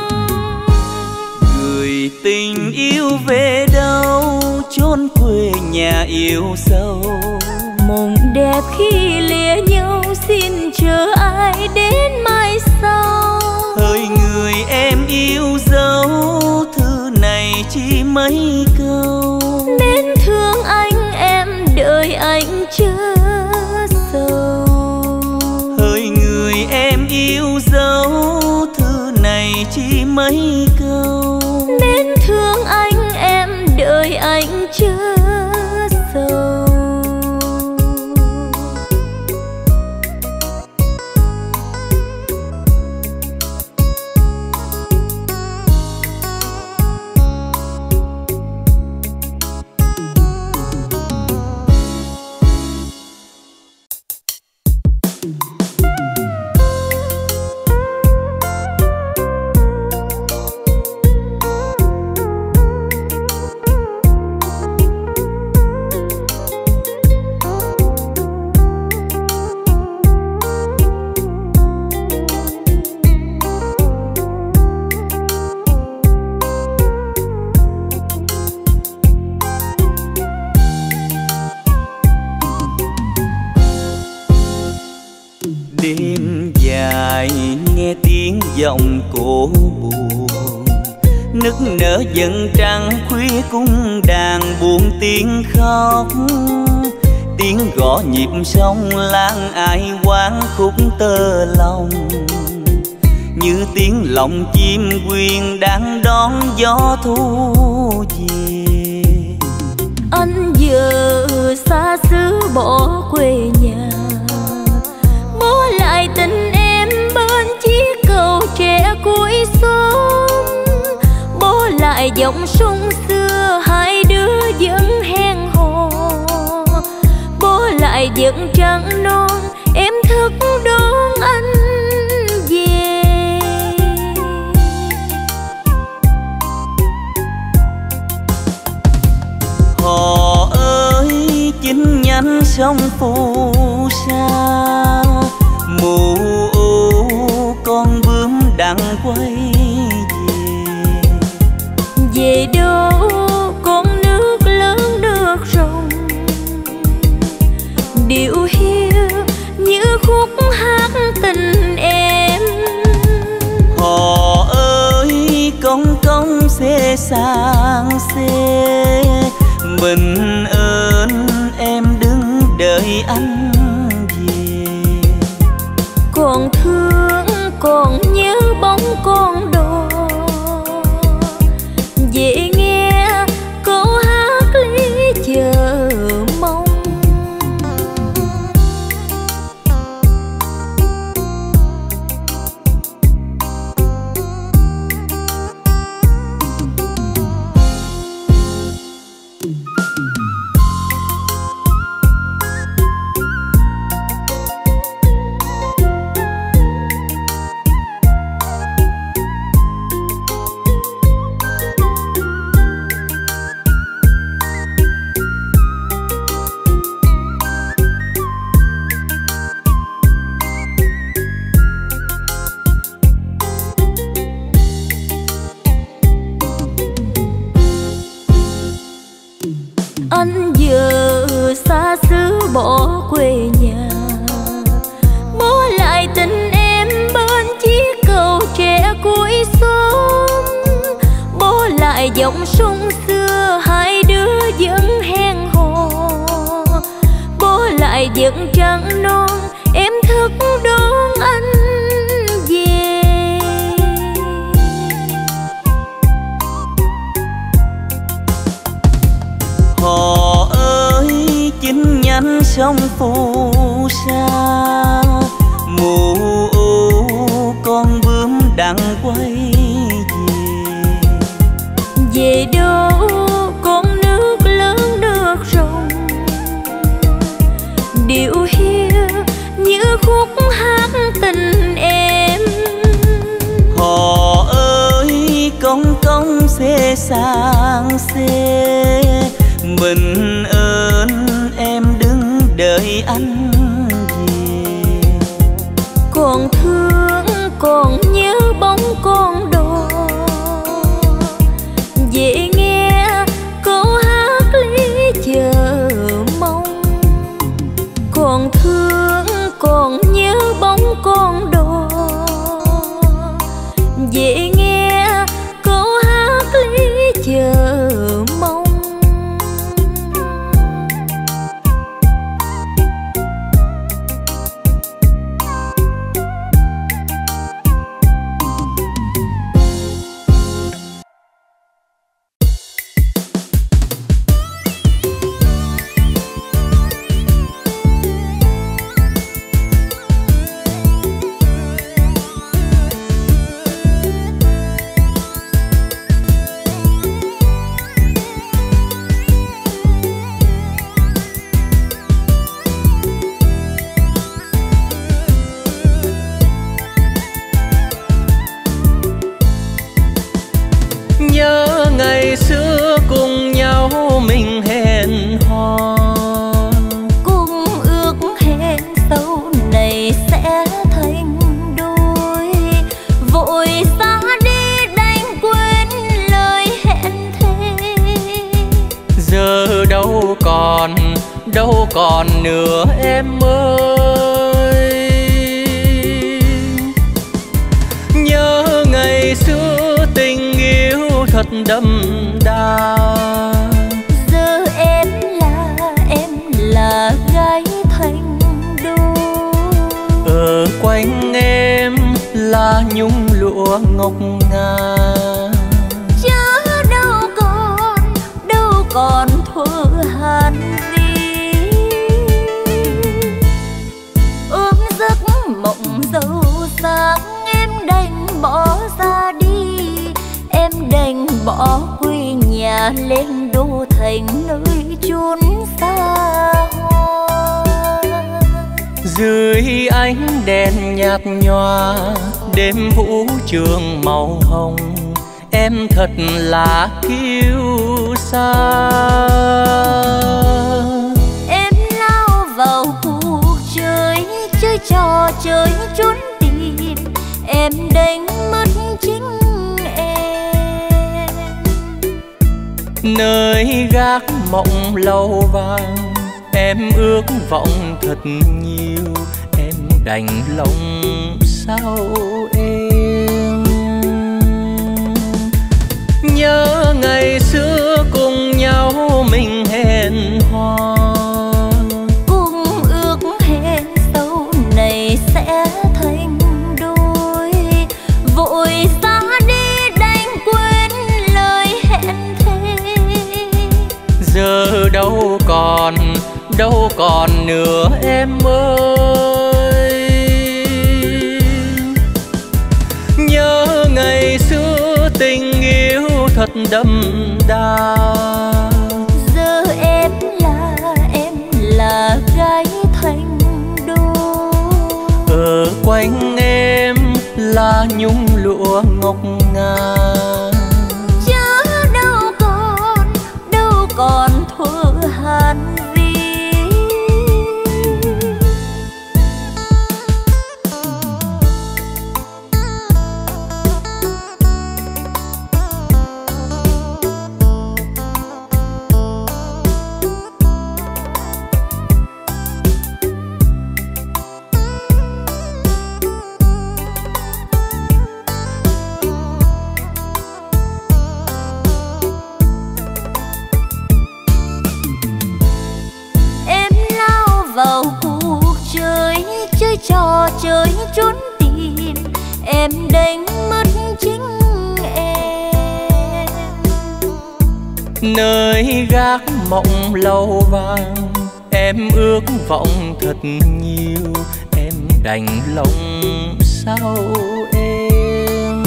Gửi tình yêu về đâu, chốn quê nhà yêu sâu.
Mộng đẹp khi lìa nhau, xin chờ ai đến mai sau.
Hỡi người em yêu dấu, thư này chỉ mấy câu.
Mến thương anh em đợi anh chờ sầu.
Hỡi người em yêu dấu, thư này chỉ mấy câu.
Mến thương anh em đợi anh chờ sầu.
Đêm dài nghe tiếng giọng cổ buồn, nức nở dần trăng khuya cung đàn buồn tiếng khóc. Tiếng gõ nhịp sông lan ai quán khúc tơ lòng, như tiếng lòng chim quyên đang đón gió thu về.
Anh giờ xa xứ bỏ quê nhà, bố lại tình em bên chiếc cầu tre cuối xóm. Bố lại dòng sông xưa hai đứa vẫn hẹn hò. Bố lại vẫn trăng non em thức đón anh về.
Hò ơi chính nhánh sông phù sa, mù u con bướm đang quay về.
Về đâu con nước lớn nước rồng, điệu hiu như khúc hát tình em.
Hò ơi công công xe sang xe, mình ơn em đứng đợi anh về.
Còn thương còn nhớ bóng con đò, về nghe câu hát ly chờ mong. điệu hiu như khúc hát tình em.
Họ ơi công công xê sang xê, mình ơn em đứng đợi anh về.
Còn thương còn nhớ bóng con đò, dễ nghe câu hát lý chờ mong. Còn thương còn nhớ bóng con đò, dễ nghe câu hát lý chờ mong.
Đâu còn nữa em ơi, nhớ ngày xưa tình yêu thật đậm đà.
Giờ em là em là gái thành đô,
ở quanh em là nhung lụa ngọc ngà.
Chớ đâu còn đâu còn thuở hàn mộng dấu sáng. Em đành bỏ ra đi, em đành bỏ quê nhà lên đô thành nơi chốn xa hoa.
Dưới ánh đèn nhạt nhòa đêm vũ trường màu hồng, em thật là kiêu sa.
Em lao vào cuộc chơi, chơi trò chơi trốn tìm, em đánh mất chính em.
Nơi gác mộng lâu vàng em ước vọng thật nhiều, em đành lòng sao em. Nhớ ngày xưa cùng nhau mình hẹn hò,
cùng ước hẹn sau này sẽ thành đôi. Vội ra đi đành quên lời hẹn thề,
giờ đâu còn đâu còn nữa em ơi. Nhớ ngày xưa tình yêu thật đậm đà.
Giờ em là em là gái thành đô,
ở quanh em là nhung lụa ngọc ngà.
chớ đâu còn đâu còn thuở hàn vi. Trò chơi trốn tìm, em đánh mất chính em.
Nơi gác mộng lâu vàng em ước vọng thật nhiều, em đành lòng sao em.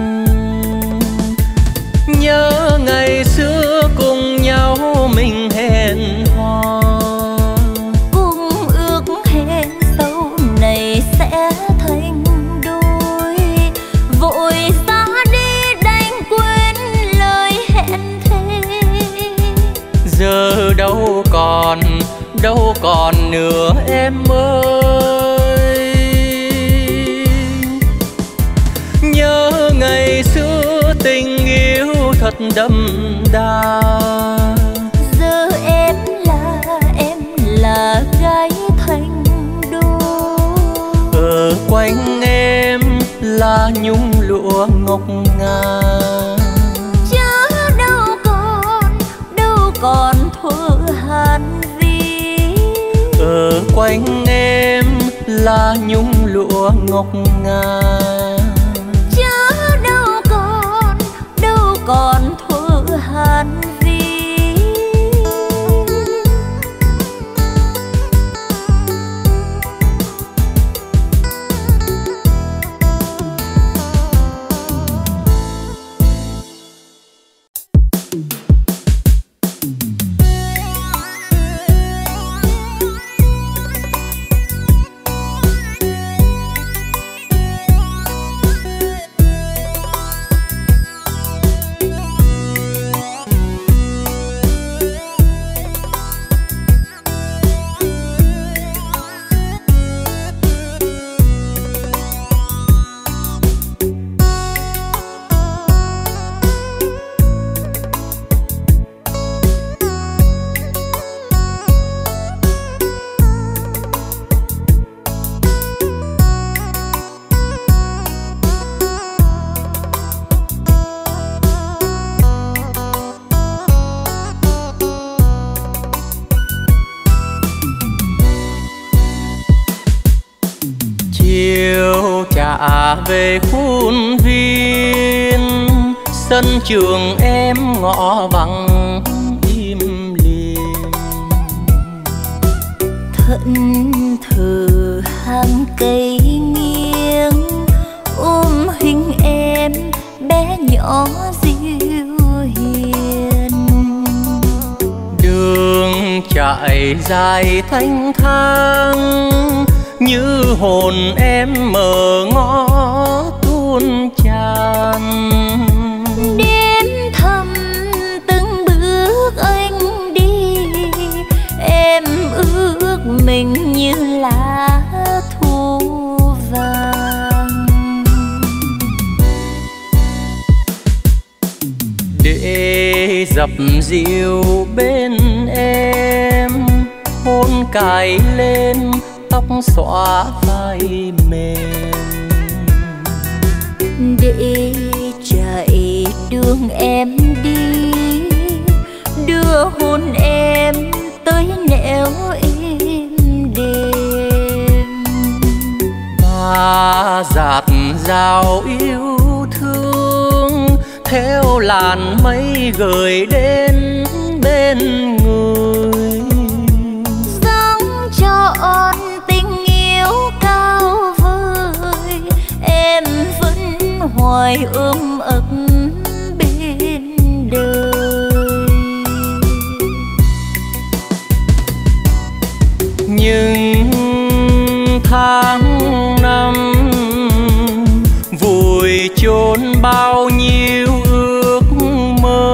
Nhớ ngày xưa cùng nhau mình hẹn hò,
cùng ước
em ơi. Nhớ ngày xưa tình yêu thật đậm đà,
giờ em là em là gái thành đô.
ở quanh em là nhung lụa ngọc ngà,
Chớ đâu còn đâu còn thuở hàn vi.
ở quanh em là nhung lụa ngọc ngà,
Chớ đâu còn đâu còn thuở hàn vi.
chiều trả về khuôn viên, sân trường em ngõ vắng im lìm.
Thẫn thờ hàng cây nghiêng ôm hình em bé nhỏ dịu hiền.
Đường chạy dài thanh thang như hồn em mở ngõ tuôn tràn.
Đêm thầm từng bước anh đi, em ước mình như lá thu vàng.
Để dập dìu bên em, hôn cài lên tóc xõa vai mềm.
Để chạy đường em đi, đưa hôn em tới nẻo êm đềm.
Ta dạt dào yêu thương theo làn mây gửi đến bên người.
Dáng trọn tình yêu cao vời, em vẫn hoài ôm ấp bên đời.
Nhưng tháng năm vùi chôn bao nhiêu ước mơ,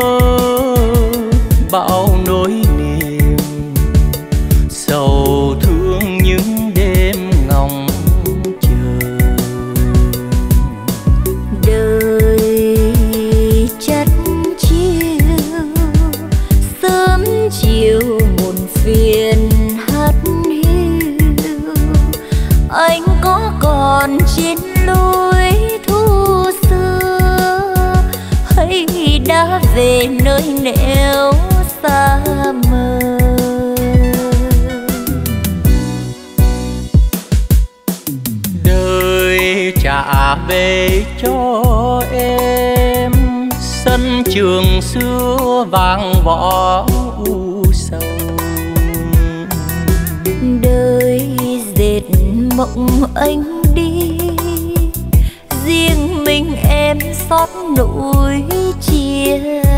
bao nỗi niềm sầu thương những đêm ngóng chờ.
Đời chất chiều sớm chiều muộn phiền hát hiu. Anh có còn trên lối thu xưa, hay đã về nơi nẻo xa mờ.
Đời trả về cho em sân trường xưa vang võ u sầu.
Đời dệt mộng anh đi, riêng mình em xót nỗi chia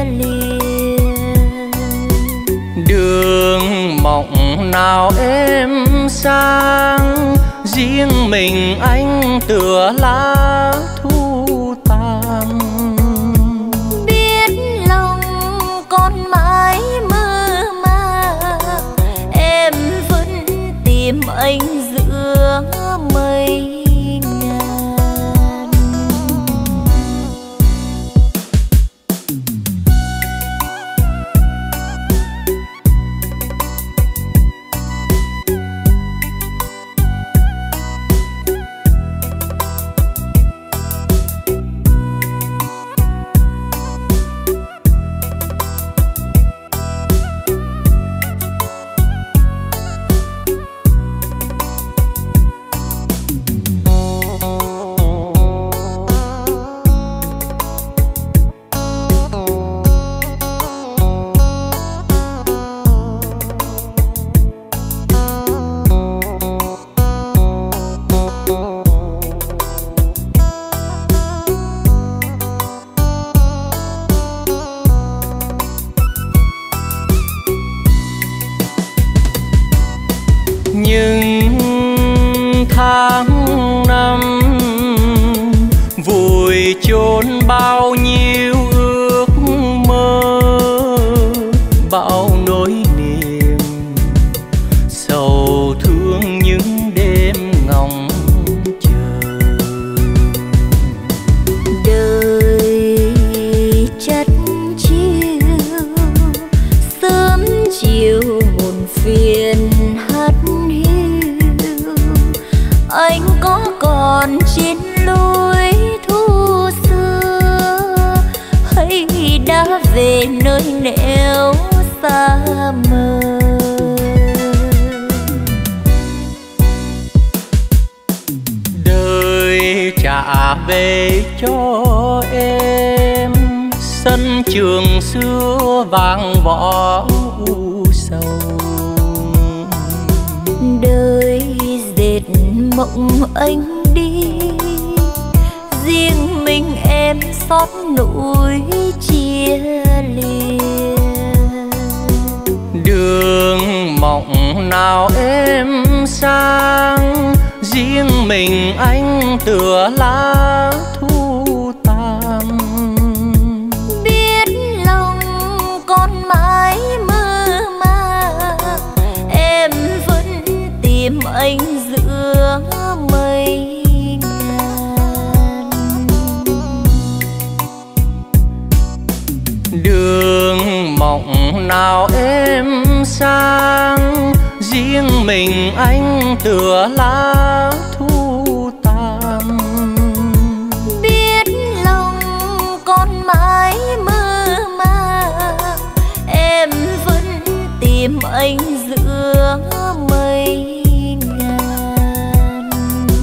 lìa.
Đường mộng nào em sang, riêng mình anh tựa lá thu tàn.
Biết lòng con mãi mơ màng, em vẫn tìm anh giữa mây ngàn.
Những tháng năm vùi chôn bao nhiêu ước mơ, bao nỗi niềm sầu thương những đêm ngóng chờ.
Đời chất chiều sớm chiều buồn phiền hắt hiu, anh có còn trên lối thu xưa hay đã về nơi nẻo xa mờ.
Đời trả về cho em sân trường xưa vang võ u sầu.
Đời dệt mộng anh đi, riêng mình em xót nỗi chia lìa.
Đường mộng nào em sang, riêng mình anh tựa lá thu tàn.
Biết lòng con mãi mơ màng, em vẫn tìm anh giữa mây ngàn.
Đường mộng nào em sang, riêng mình anh tựa lá thu tàn.
Biết lòng con mãi mơ màng, em vẫn tìm anh giữa mây ngàn.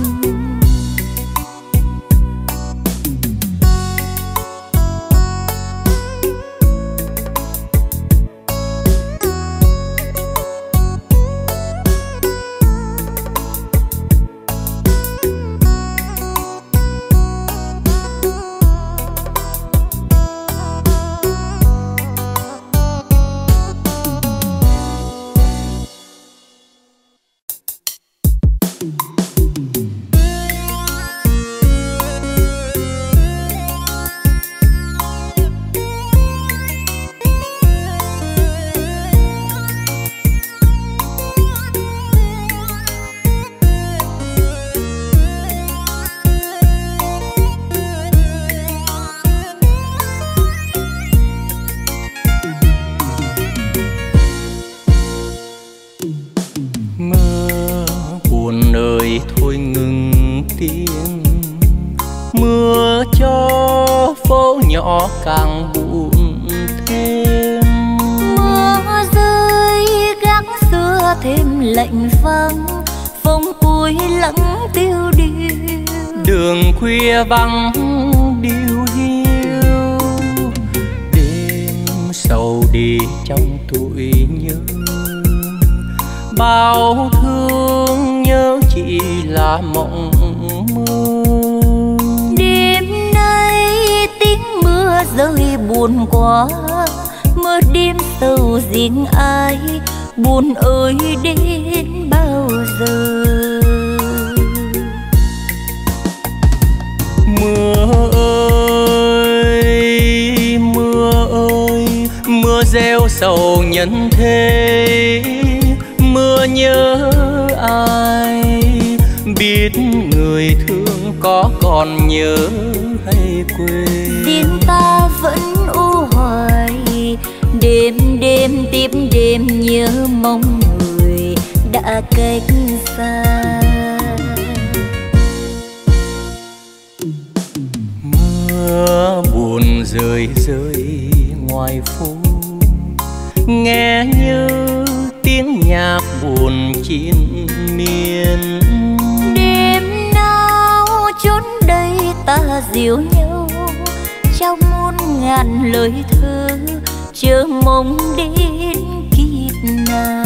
Mưa buồn ơi thôi ngừng tiếng, mưa cho phố nhỏ càng buồn thêm.
Mưa rơi gác xưa thêm lạnh vắng, phong cuối lắng tiêu điều.
Đường khuya vắng điêu hiu, đêm sầu đi trong tuổi nhớ. Bao thương nhớ chỉ là mộng mơ.
Đêm nay tiếng mưa rơi buồn quá, mưa đêm sầu riêng ai, buồn ơi đến bao giờ.
Mưa ơi, mưa ơi, mưa gieo sầu nhân thế. Mưa nhớ ai, biết người thương có còn nhớ hay quên.
Tiếng ta vẫn u hoài, đêm đêm tiếp đêm nhớ mong người đã cách xa.
Mưa buồn rơi rơi ngoài phố, nghe như tiếng nhạc buồn triền miên.
Đêm nào chốn đây ta dìu nhau trong muôn ngàn lời thơ, chờ mong đến kịp nào.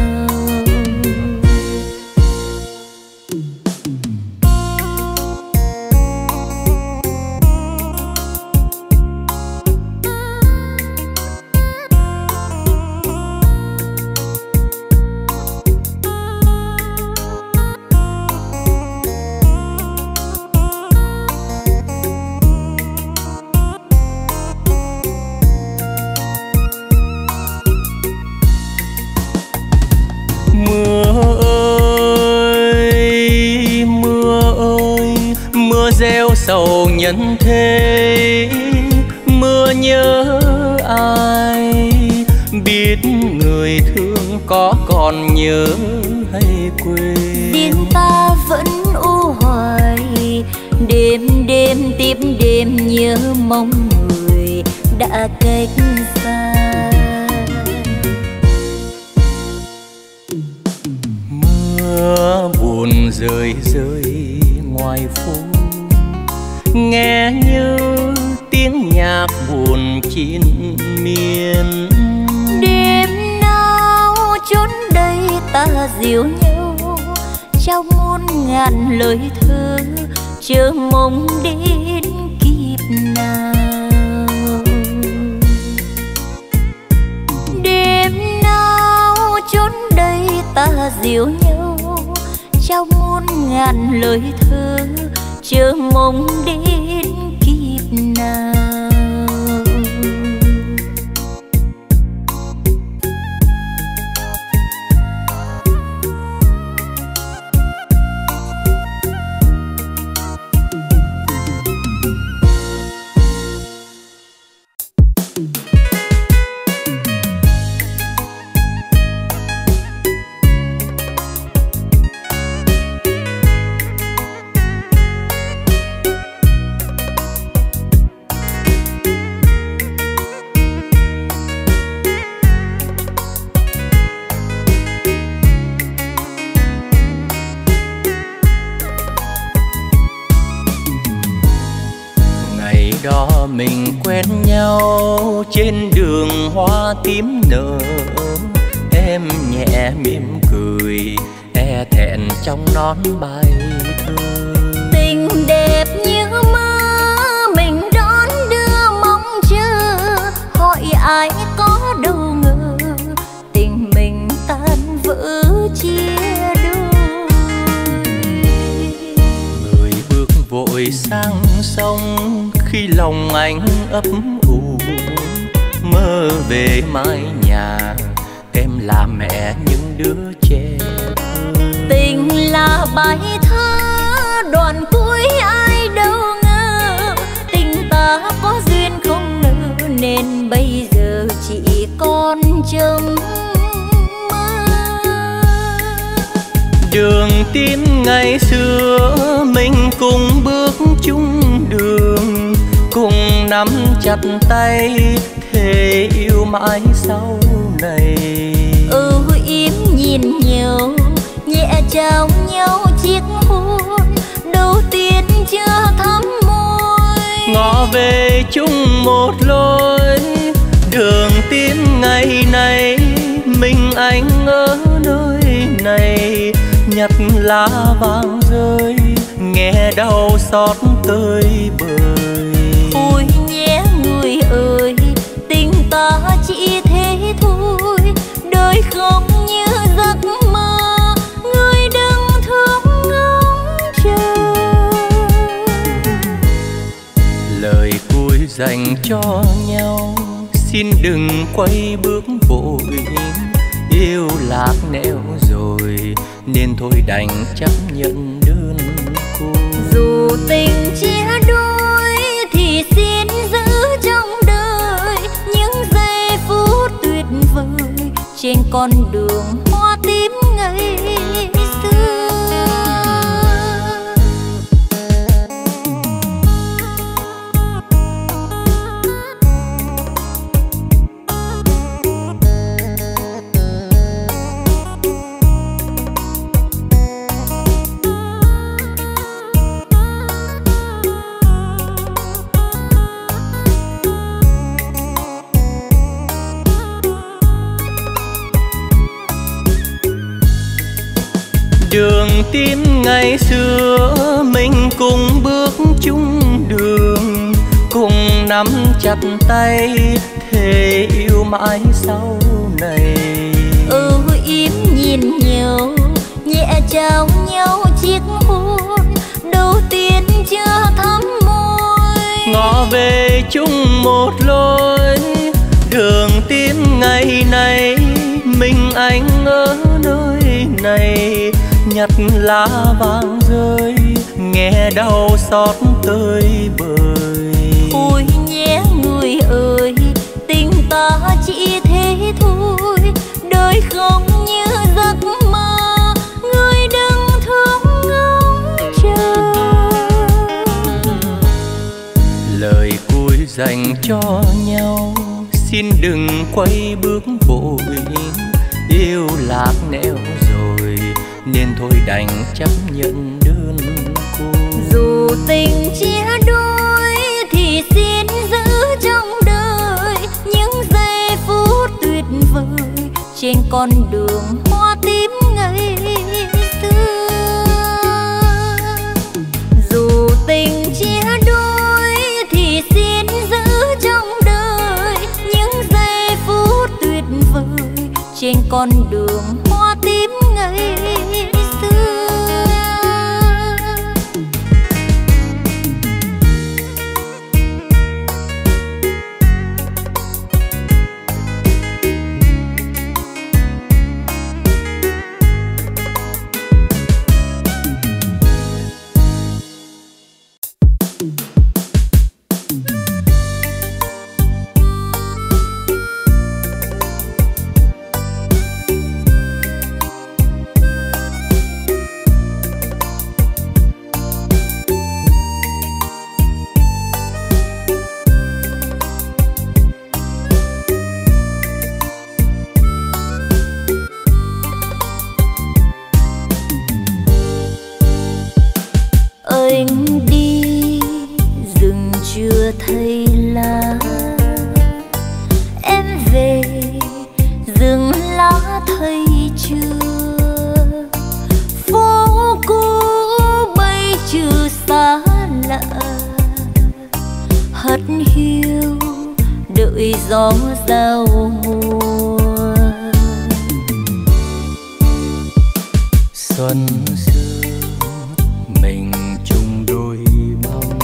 Gieo sầu nhân thế, mưa nhớ ai, biết người thương có còn nhớ hay quên.
Tiếng ta vẫn u hoài, đêm đêm tiếp đêm nhớ mong người đã cách xa.
Mưa buồn rơi rơi ngoài phố, nghe như tiếng nhạc buồn triền miên.
Đêm nào chốn đây ta dìu nhau trong muôn ngàn lời thơ, chờ mong đến kịp nào. Đêm nào chốn đây ta dìu nhau trong muôn ngàn lời thơ, chờ mong đến kịp nào.
Đó mình quen nhau trên đường hoa tím nở, em nhẹ mỉm cười e thẹn trong nón bài thơ.
Tình đẹp như mơ mình đón đưa mong chờ, hỏi ai có đâu ngờ tình mình tan vỡ chia đôi.
Người bước vội sang sông khi lòng anh ấp ủ, mơ về mái nhà em là mẹ những đứa trẻ.
Tình là bài thơ đoạn cuối ai đâu ngờ, tình ta có duyên không nỡ nên bây giờ chỉ còn trông mơ.
Đường tím ngày xưa mình cùng bước chung đường, cùng nắm chặt tay thề yêu mãi sau này.
Ừ im nhìn nhau nhẹ trao nhau chiếc hôn đầu tiên chưa thắm môi,
ngõ về chung một lối. Đường tím ngày này mình anh ở nơi này, nhặt lá vàng rơi nghe đau xót tơi bời.
ôi nhé người ơi tình ta chỉ thế thôi, đời không như giấc mơ, người đừng thương ngóng chờ.
Lời cuối dành cho nhau xin đừng quay bước vội, yêu lạc nẻo rồi nên thôi đành chấp nhận đơn cô.
Dù tình chia đôi thì xin giữ trong đời những giây phút tuyệt vời trên con đường hoa tím ngày xưa.
Đường tím ngày xưa mình cùng bước chung đường, cùng nắm chặt tay thề yêu mãi sau này.
Ừ im nhìn nhau nhẹ trao nhau chiếc hôn đầu tiên chưa thắm môi,
ngõ về chung một lối. Đường tím ngày này mình anh ở nơi này, nhặt lá vàng rơi nghe đau xót tơi bời.
ôi nhé người ơi tình ta chỉ thế thôi, đời không như giấc mơ, người đừng thương ngóng chờ.
Lời cuối dành cho nhau xin đừng quay bước vội, yêu lạc nẻo rồi nên thôi đành chấp nhận đơn cô.
Dù tình chia đôi thì xin giữ trong đời những giây phút tuyệt vời trên con đường hoa tím ngày xưa. Dù tình chia đôi thì xin giữ trong đời những giây phút tuyệt vời trên con đường hoa tím ngày xưa. Anh đi rừng chưa thấy lá, em về rừng lá thấy chưa. Phố cũ bay trừ xa lạ, hất hiu đợi gió giao mùa.
Xuân xưa mình chung đôi bóng,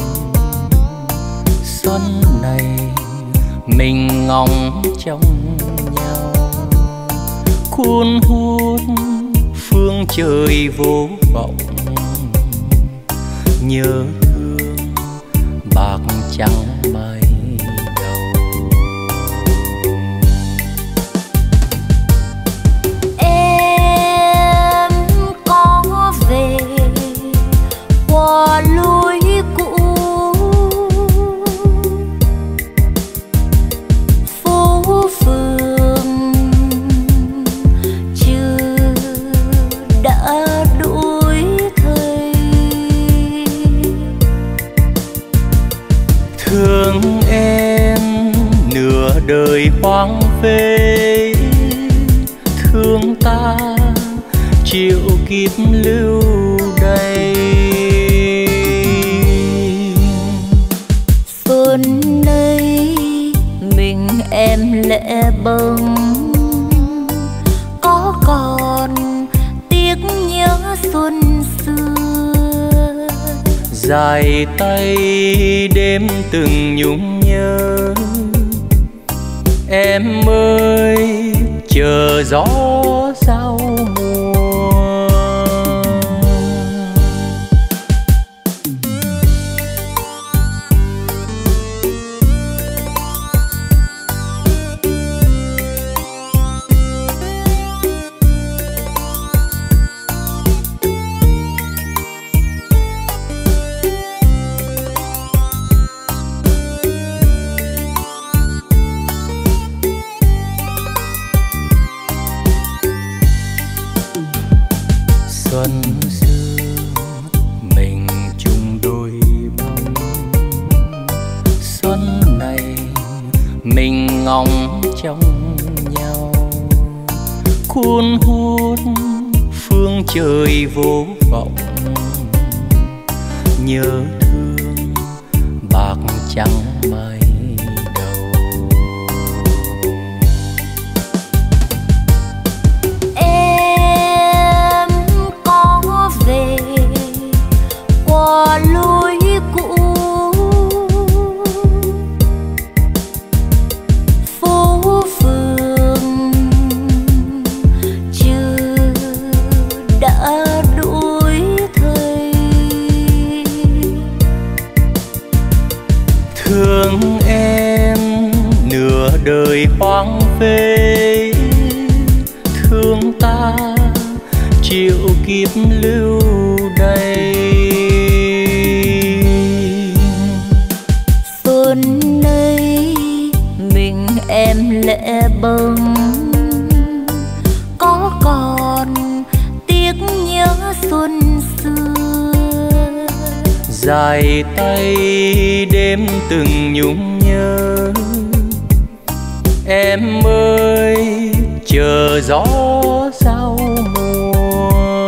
xuân này mình ngóng trong nhau. Cuốn hút phương trời vô vọng, nhớ thương bạc trắng bay đầu.
Em có về qua lối cũ, phố phường chưa đã đổi thay.
Thương em nửa đời hoang phế, thương ta triệu kiếp lưu đày.
Xuân nay mình em lẽ bông, có còn tiếc nhớ xuân xưa.
Dài tay đêm từng nhung nhớ, em ơi chờ gió giao mùa. trong nhau. Cuốn hút phương trời vô vọng, nhớ thương bạc trắng mây đầu.
Em có về qua lối cũ, phố phường chưa đã đổi thay.
Thương em nửa đời hoang phế, thương ta chịu kiếp lưu đày.
Xuân nay mình em lẽ bâng, có còn tiếc nhớ xuân xưa.
Dài tay đêm từng nhung nhớ, em ơi chờ gió giao mùa.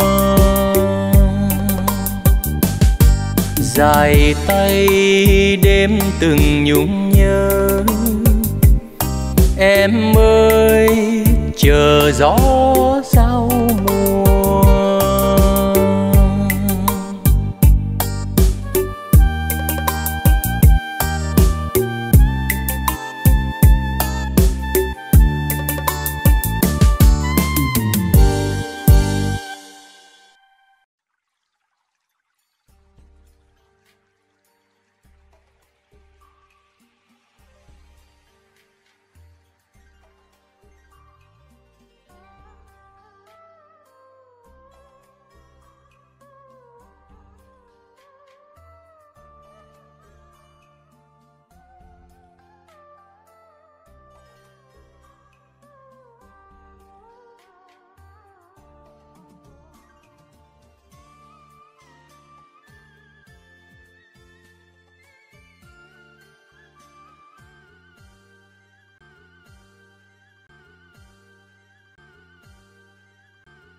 Dài tay đêm từng nhung nhớ, em ơi chờ gió giao